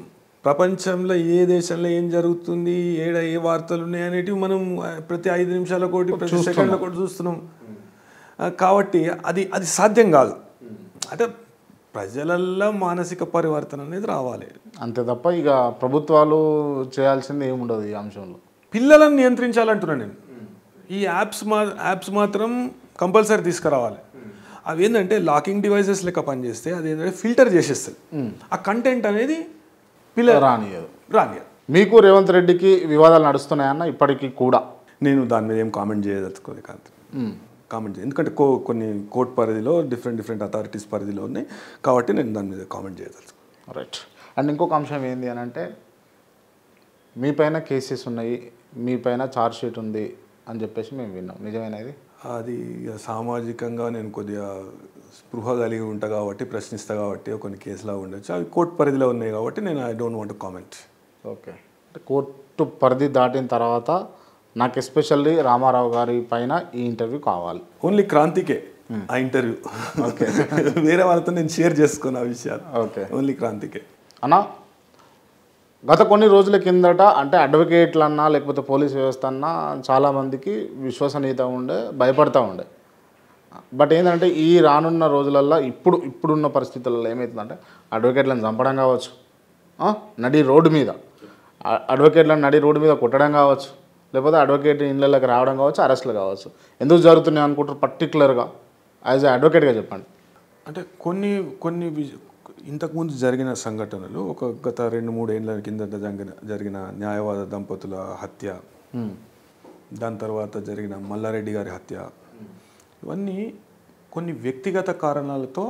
B: ప్రపంచంలో ఏ దేశంలో ఏం జరుగుతుంది, ఏడ ఏ వార్తలు ఉన్నాయి అనేటివి మనం ప్రతి ఐదు నిమిషాల కోటి ప్రతి సెకండ్ల కోటి చూస్తున్నాం. కాబట్టి అది అది సాధ్యం కాదు. అంటే ప్రజలల్లో మానసిక పరివర్తన అనేది రావాలి,
A: అంతే తప్ప ఇక ప్రభుత్వాలు చేయాల్సింది ఏముండదు ఈ అంశంలో.
B: పిల్లలను నియంత్రించాలంటున్నాను నేను. ఈ యాప్స్ మా యాప్స్ మాత్రం కంపల్సరీ తీసుకురావాలి. అవి ఏంటంటే లాకింగ్ డివైసెస్ లెక్క పనిచేస్తే అది ఏంటంటే ఫిల్టర్ చేసేస్తుంది, ఆ కంటెంట్ అనేది పిల్లలు
A: రానియదు
B: రానియదు.
A: మీకు రేవంత్ రెడ్డికి వివాదాలు నడుస్తున్నాయన్న ఇప్పటికీ కూడా?
B: నేను దాని మీద ఏం కామెంట్ చేయదలుచుకోలేదు కాదు, కామెంట్ చేయ ఎందుకంటే కో కొన్ని కోర్టు పరిధిలో డిఫరెంట్ డిఫరెంట్ అథారిటీస్ పరిధిలో ఉన్నాయి కాబట్టి నేను దాని మీద కామెంట్ చేయదలుచుకో.
A: రైట్. అండ్ ఇంకొక అంశం ఏంటి అని అంటే మీ పైన కేసెస్ ఉన్నాయి, మీ పైన ఛార్జ్ షీట్ ఉంది అని చెప్పేసి మేము విన్నాం, నిజమేనది?
B: అది సామాజికంగా నేను కొద్దిగా స్పృహ కలిగి ఉంటా కాబట్టి ప్రశ్నిస్తా కాబట్టి కొన్ని కేసులా ఉండొచ్చు, అవి కోర్టు పరిధిలో ఉన్నాయి కాబట్టి నేను I don't want to comment.
A: Okay. అంటే కోర్టు పరిధి దాటిన తర్వాత నాకు ఎస్పెషల్లీ రామారావు గారి పైన ఈ ఇంటర్వ్యూ కావాలి.
B: ఓన్లీ క్రాంతికే ఆ ఇంటర్వ్యూ. ఓకే. వేరే వాళ్ళతో నేను షేర్ చేసుకున్న ఆ విషయాలు.
A: ఓకే.
B: ఓన్లీ క్రాంతికే.
A: అన్నా, గత కొన్ని రోజుల కిందట అంటే అడ్వకేట్లు అన్నా లేకపోతే పోలీస్ వ్యవస్థ అన్నా చాలామందికి విశ్వసనీయత ఉండే, భయపడతా ఉండే. బట్ ఏంటంటే ఈ రానున్న రోజులల్లో ఇప్పుడు ఇప్పుడున్న పరిస్థితులలో ఏమవుతుందంటే అడ్వకేట్లను చంపడం కావచ్చు, నడి రోడ్డు మీద అడ్వకేట్లను నడి రోడ్డు మీద కొట్టడం కావచ్చు, లేకపోతే అడ్వకేట్ ఇళ్ళకి రావడం కావచ్చు, అరెస్టులు కావచ్చు. ఎందుకు జరుగుతున్నాయి అనుకుంటారు పర్టికులర్గా యాజ్ ఏ అడ్వకేట్గా చెప్పండి.
B: అంటే కొన్ని కొన్ని ఇంతకుముందు జరిగిన సంఘటనలు, ఒక గత రెండు మూడు ఏళ్ళ కింద జరిగిన జరిగిన న్యాయవాద దంపతుల హత్య, దాని తర్వాత జరిగిన మల్లారెడ్డి గారి హత్య, ఇవన్నీ కొన్ని వ్యక్తిగత కారణాలతో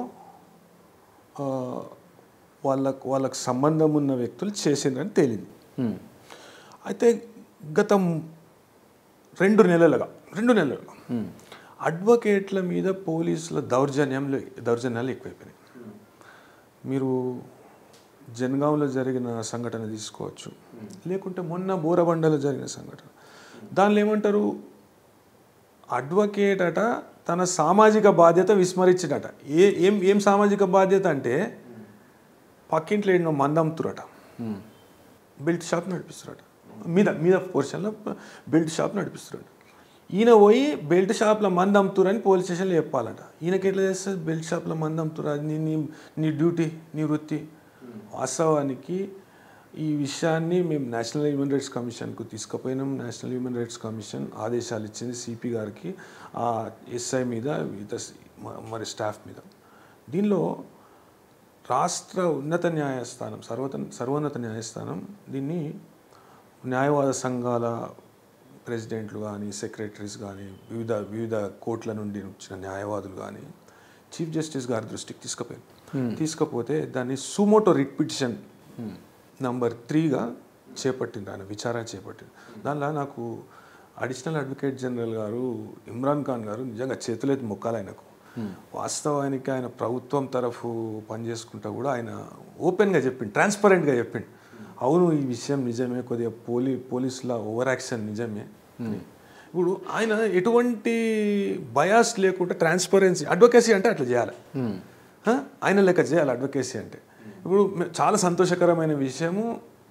B: వాళ్ళకు వాళ్ళకు సంబంధం ఉన్న వ్యక్తులు చేసిందని తేలింది. అయితే గత రెండు నెలలుగా రెండు నెలలుగా అడ్వకేట్ల మీద పోలీసుల దౌర్జన్యంలో దౌర్జన్యాలు ఎక్కువైపోయినాయి. మీరు జనగాంలో జరిగిన సంఘటన తీసుకోవచ్చు, లేకుంటే మొన్న బోరబండలో జరిగిన సంఘటన. దానిలో ఏమంటారు, అడ్వకేట్ అట తన సామాజిక బాధ్యత విస్మరించినట. ఏ ఏం ఏం సామాజిక బాధ్యత అంటే పక్కింట్లో ఎన్నో మంది అమ్ముతురట, బెల్ట్ షాప్ నడిపిస్తురట, మీద మీద పోర్షన్లో బెల్ట్ షాప్ నడిపిస్తురట. ఈయన పోయి బెల్ట్ షాప్లో మంది అమ్ముతురని పోలీస్ స్టేషన్లో చెప్పాలట. ఈయనకి ఎట్లా చేస్తుంది, బెల్ట్ షాప్లో మంది అమ్ముతురా, నీ నీ నీ డ్యూటీ, నీ వృత్తి. వాస్తవానికి ఈ విషయాన్ని మేము నేషనల్ హ్యూమన్ రైట్స్ కమిషన్కు తీసుకుపోయినాం. నేషనల్ హ్యూమన్ రైట్స్ కమిషన్ ఆదేశాలు ఇచ్చింది సిపి గారికి, ఆ ఎస్ఐ మీద, ఇతర మరి స్టాఫ్ మీద. దీనిలో రాష్ట్ర ఉన్నత న్యాయస్థానం, సర్వత సర్వోన్నత న్యాయస్థానం దీన్ని న్యాయవాద సంఘాల ప్రెసిడెంట్లు కానీ, సెక్రటరీస్ కానీ, వివిధ వివిధ కోర్టుల నుండి వచ్చిన న్యాయవాదులు కానీ చీఫ్ జస్టిస్ గారి దృష్టికి తీసుకుపోయింది. తీసుకపోతే దాన్ని సుమోటో రిట్ పిటిషన్ నంబర్ త్రీగా చేపట్టింది, ఆయన విచారణ చేపట్టింది. దానిలో నాకు అడిషనల్ అడ్వకేట్ జనరల్ గారు ఇమ్రాన్ ఖాన్ గారు నిజంగా చేతులెత్తి మొక్కాలి ఆయనకు. వాస్తవానికి ఆయన ప్రభుత్వం తరఫు పనిచేసుకుంటా కూడా ఆయన ఓపెన్గా చెప్పిండు, ట్రాన్స్పరెంట్గా చెప్పిండు, అవును ఈ విషయం నిజమే, కొద్దిగా పోలీ పోలీసుల ఓవర్ యాక్షన్ నిజమే. ఇప్పుడు ఆయన ఎటువంటి బయాస్ లేకుండా ట్రాన్స్పరెన్సీ, అడ్వకేసీ అంటే అట్లా చేయాలి, ఆయన లెక్క చేయాలి అడ్వకేసీ అంటే. ఇప్పుడు చాలా సంతోషకరమైన విషయము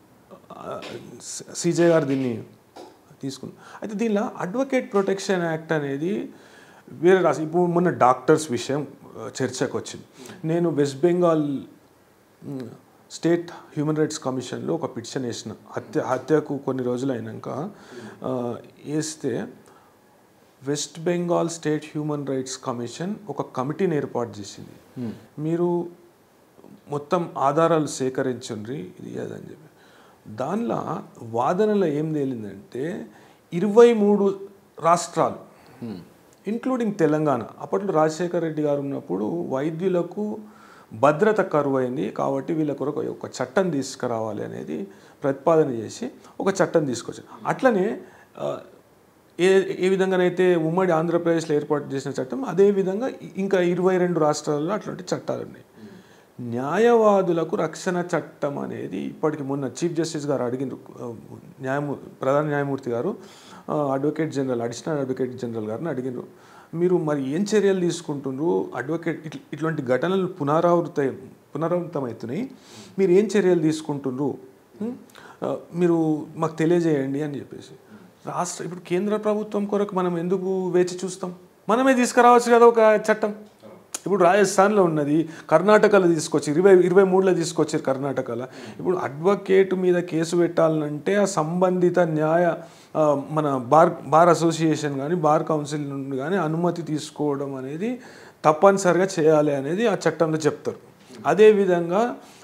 B: సీజే గారు దీన్ని తీసుకున్నారు. అయితే దీనిలో అడ్వకేట్ ప్రొటెక్షన్ యాక్ట్ అనేది వేరే రాసి, ఇప్పుడు మొన్న డాక్టర్స్ విషయం చర్చకు వచ్చింది. నేను West Bengal state human rights కమిషన్లో ఒక పిటిషన్ వేసిన, హత్య హత్యకు కొన్ని రోజులు అయినాక వేస్తే West Bengal state human rights commission ఒక కమిటీని ఏర్పాటు చేసింది. మీరు మొత్తం ఆధారాలు సేకరించుండ్రి ఇది అదని చెప్పి. దానిలో వాదనలో ఏం తేలిందంటే ఇరవై మూడు రాష్ట్రాలు ఇంక్లూడింగ్ తెలంగాణ, అప్పట్లో రాజశేఖర రెడ్డి గారు ఉన్నప్పుడు వైద్యులకు భద్రత కరువు అయింది కాబట్టి వీళ్ళ కొరకు ఒక చట్టం తీసుకురావాలి అనేది ప్రతిపాదన చేసి ఒక చట్టం తీసుకొచ్చారు. అట్లనే ఏ ఏ విధంగానైతే ఉమ్మడి ఆంధ్రప్రదేశ్లో ఏర్పాటు చేసిన చట్టం, అదేవిధంగా ఇంకా ఇరవై రెండు రాష్ట్రాల్లో అట్లాంటి చట్టాలు ఉన్నాయి. న్యాయవాదులకు రక్షణ చట్టం అనేది ఇప్పటికి మొన్న చీఫ్ జస్టిస్ గారు అడిగిన న్యాయమూ ప్రధాన న్యాయమూర్తి గారు advocate general additional advocate general గారిని అడిగినారు, మీరు మరి ఏం చర్యలు తీసుకుంటున్నారు, అడ్వకేట్ ఇట్ల ఇట్లాంటి ఘటనలు పునరావృత పునరావృతమవుతున్నాయి, మీరు ఏం చర్యలు తీసుకుంటున్నారు మీరు మాకు తెలియజేయండి అని చెప్పేసి రాష్ట్ర ఇప్పుడు కేంద్ర ప్రభుత్వం కొరకు మనం ఎందుకు వేచి చూస్తాం? మనమే తీసుకురావచ్చు కదా ఒక చట్టం. ఇప్పుడు రాజస్థాన్లో ఉన్నది, కర్ణాటకలో తీసుకొచ్చి ఇరవై ఇరవై మూడులో తీసుకొచ్చారు కర్ణాటకలో. ఇప్పుడు అడ్వకేట్ మీద కేసు పెట్టాలంటే ఆ సంబంధిత న్యాయ మన బార్ బార్ అసోసియేషన్ కానీ బార్ కౌన్సిల్ నుండి కానీ అనుమతి తీసుకోవడం అనేది తప్పనిసరిగా చేయాలి అనేది ఆ చట్టంలో చెప్తారు. అదేవిధంగా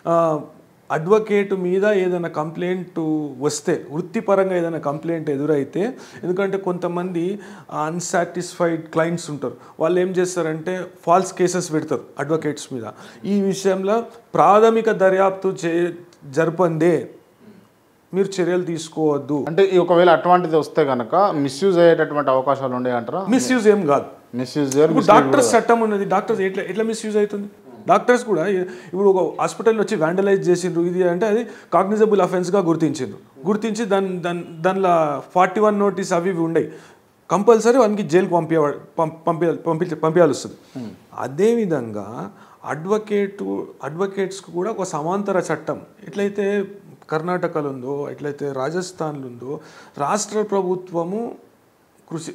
B: అడ్వకేట్ మీద ఏదైనా కంప్లైంట్ వస్తే, వృత్తిపరంగా ఏదైనా కంప్లైంట్ ఎదురైతే, ఎందుకంటే కొంతమంది అన్సాటిస్ఫైడ్ క్లయింట్స్ ఉంటారు, వాళ్ళు ఏం చేస్తారంటే ఫాల్స్ కేసెస్ పెడతారు అడ్వకేట్స్ మీద. ఈ విషయంలో ప్రాథమిక దర్యాప్తు చే జరపందే మీరు చర్యలు తీసుకోవద్దు.
A: అంటే ఒకవేళ అటువంటిది వస్తే కనుక మిస్యూజ్ అయ్యేటటువంటి అవకాశాలు ఉండే అంటారా?
B: మిస్యూజ్ ఏం కాదు.
A: మిస్యూజ్
B: డాక్టర్స్ చట్టం ఉన్నది, డాక్టర్స్ ఎట్లా ఎట్లా మిస్యూజ్ అవుతుంది? డాక్టర్స్ కూడా ఇప్పుడు ఒక హాస్పిటల్ని వచ్చి వ్యాండలైజ్ చేసిండ్రు ఇది అంటే అది కాగ్నిజబుల్ అఫెన్స్గా గుర్తించిండ్రు. గుర్తించి దాని దాని దానిలో ఫార్టీ వన్ నోటీస్ అవి ఇవి ఉండయి, కంపల్సరీ వానికి జైలుకి పంపి పంపి పంపి పంపించాల్సి వస్తుంది. అదేవిధంగా అడ్వకేటు అడ్వకేట్స్కి కూడా ఒక సమాంతర చట్టం ఎట్లయితే కర్ణాటకలో ఉందో, ఎట్లయితే రాజస్థాన్లో ఉందో, రాష్ట్ర ప్రభుత్వము కృషి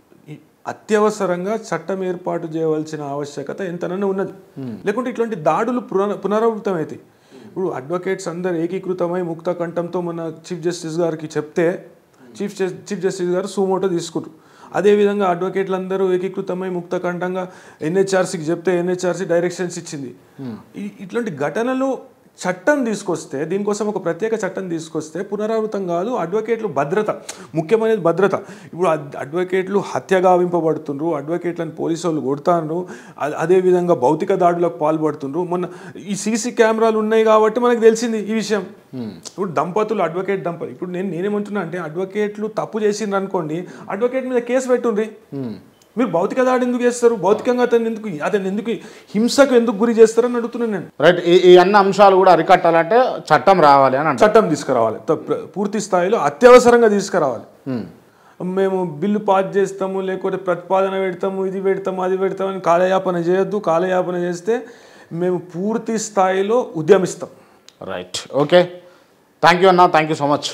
B: అత్యవసరంగా చట్టం ఏర్పాటు చేయవలసిన ఆవశ్యకత ఎంతనన్నా ఉన్నది. లేకుంటే ఇట్లాంటి దాడులు పునర పునరావృతం అవుతాయి. ఇప్పుడు అడ్వకేట్స్ అందరు ఏకీకృతమై ముక్త కంఠంతో మన చీఫ్ జస్టిస్ గారికి చెప్తే చీఫ్ చీఫ్ జస్టిస్ గారు సుమోటో తీసుకుంటారు. అదేవిధంగా అడ్వకేట్లు అందరూ ఏకీకృతమై ముక్త కంఠంగా ఎన్హెచ్ఆర్సీకి చెప్తే ఎన్హెచ్ఆర్సీ డైరెక్షన్స్ ఇచ్చింది. ఇట్లాంటి ఘటనలు చట్టం తీసుకొస్తే, దీనికోసం ఒక ప్రత్యేక చట్టం తీసుకొస్తే పునరావృతం కాదు. అడ్వకేట్లు భద్రత ముఖ్యమైనది, భద్రత. ఇప్పుడు అడ్వకేట్లు హత్య గావింపబడుతుండ్రు, అడ్వకేట్లను పోలీసు వాళ్ళు కొడుతాండ్రు, అదేవిధంగా భౌతిక దాడులకు పాల్పడుతుండ్రు. మొన్న ఈ సీసీ కెమెరాలు ఉన్నాయి కాబట్టి మనకు తెలిసింది ఈ విషయం. ఇప్పుడు దంపతులు, అడ్వకేట్ దంపతులు, ఇప్పుడు నేను నేనేమంటున్నా అంటే అడ్వకేట్లు తప్పు చేసిండ్రు అనుకోండి, అడ్వకేట్ మీద కేసు పెట్టుండ్రి. మీరు భౌతిక దాడి ఎందుకు చేస్తారు? భౌతికంగా అతను ఎందుకు అతను ఎందుకు హింసకు ఎందుకు గురి చేస్తారని అడుగుతున్నాను నేను.
A: రైట్. ఈ అన్ని అంశాలు కూడా అరికట్టాలంటే చట్టం రావాలి అని,
B: చట్టం తీసుకురావాలి, పూర్తి స్థాయిలో అత్యవసరంగా తీసుకురావాలి. మేము బిల్లు పాస్ చేస్తాము, లేకపోతే ప్రతిపాదన పెడతాము, ఇది పెడతాము, అది పెడతామని కాలయాపన చేయొద్దు. కాలయాపన చేస్తే మేము పూర్తి స్థాయిలో ఉద్యమిస్తాం.
A: రైట్. ఓకే, థ్యాంక్ యూ అన్న, thank you so much.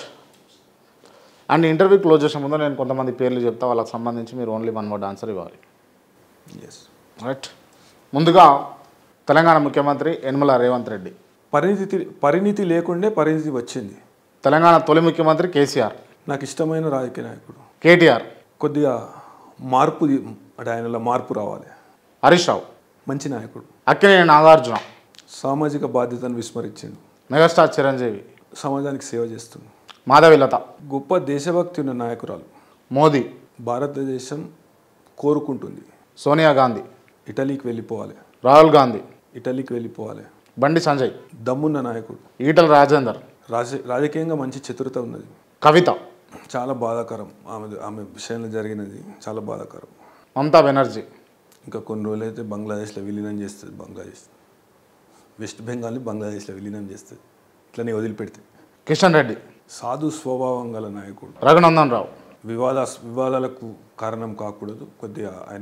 A: And interview close చేసే ముందు నేను కొంతమంది పేర్లు చెప్తా, వాళ్ళకి సంబంధించి మీరు ఓన్లీ వన్ వర్డ్ ఆన్సర్ ఇవ్వాలి.
B: ఎస్.
A: రైట్. ముందుగా తెలంగాణ ముఖ్యమంత్రి యనమల రేవంత్ రెడ్డి.
B: పరిణితి పరిణితి లేకుండే పరిణితి వచ్చింది.
A: తెలంగాణ తొలి ముఖ్యమంత్రి కేసీఆర్.
B: నాకు ఇష్టమైన రాజకీయ నాయకుడు.
A: కేటీఆర్.
B: కొద్దిగా మార్పు, అంటే ఆయనలో మార్పు రావాలి.
A: హరీష్ రావు.
B: మంచి నాయకుడు.
A: అక్కినేని నాగార్జున.
B: సామాజిక బాధ్యతను విస్మరించిండు.
A: మెగాస్టార్ చిరంజీవి.
B: సమాజానికి సేవ చేస్తుంది.
A: మాధవిలత.
B: గొప్ప దేశభక్తి ఉన్న నాయకురాలు.
A: మోదీ.
B: భారతదేశం కోరుకుంటుంది.
A: సోనియా గాంధీ.
B: ఇటలీకి వెళ్ళిపోవాలి.
A: రాహుల్ గాంధీ.
B: ఇటలీకి వెళ్ళిపోవాలి.
A: బండి సంజయ్.
B: దమ్మున్న నాయకుడు.
A: ఈటల రాజేందర్.
B: రాజ రాజకీయంగా మంచి చతురత ఉన్నది.
A: కవిత.
B: చాలా బాధాకరం, ఆమె ఆమె విషయంలో జరిగినది చాలా బాధాకరం.
A: మమతా బెనర్జీ.
B: ఇంకా కొన్ని రోజులు అయితే బంగ్లాదేశ్లో విలీనం చేస్తుంది. బంగ్లాదేశ్ వెస్ట్ బెంగాల్ని బంగ్లాదేశ్లో విలీనం చేస్తుంది ఇట్లనే వదిలిపెడితే.
A: కిషన్ రెడ్డి.
B: సాధు స్వభావం గల నాయకుడు.
A: రఘునందన్ రావు.
B: వివాద వివాదాలకు కారణం కాకూడదు, కొద్దిగా ఆయన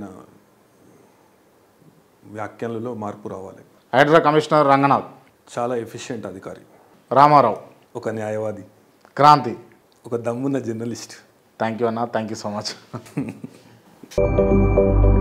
B: వ్యాఖ్యలలో మార్పు రావాలి.
A: హైడ్రా కమిషనర్ రంగనాథ్.
B: చాలా ఎఫిషియెంట్ అధికారి.
A: రామారావు.
B: ఒక న్యాయవాది.
A: క్రాంతి.
B: ఒక దమ్మున్న జర్నలిస్ట్.
A: థ్యాంక్ యూ అన్న, థ్యాంక్ యూ సో మచ్.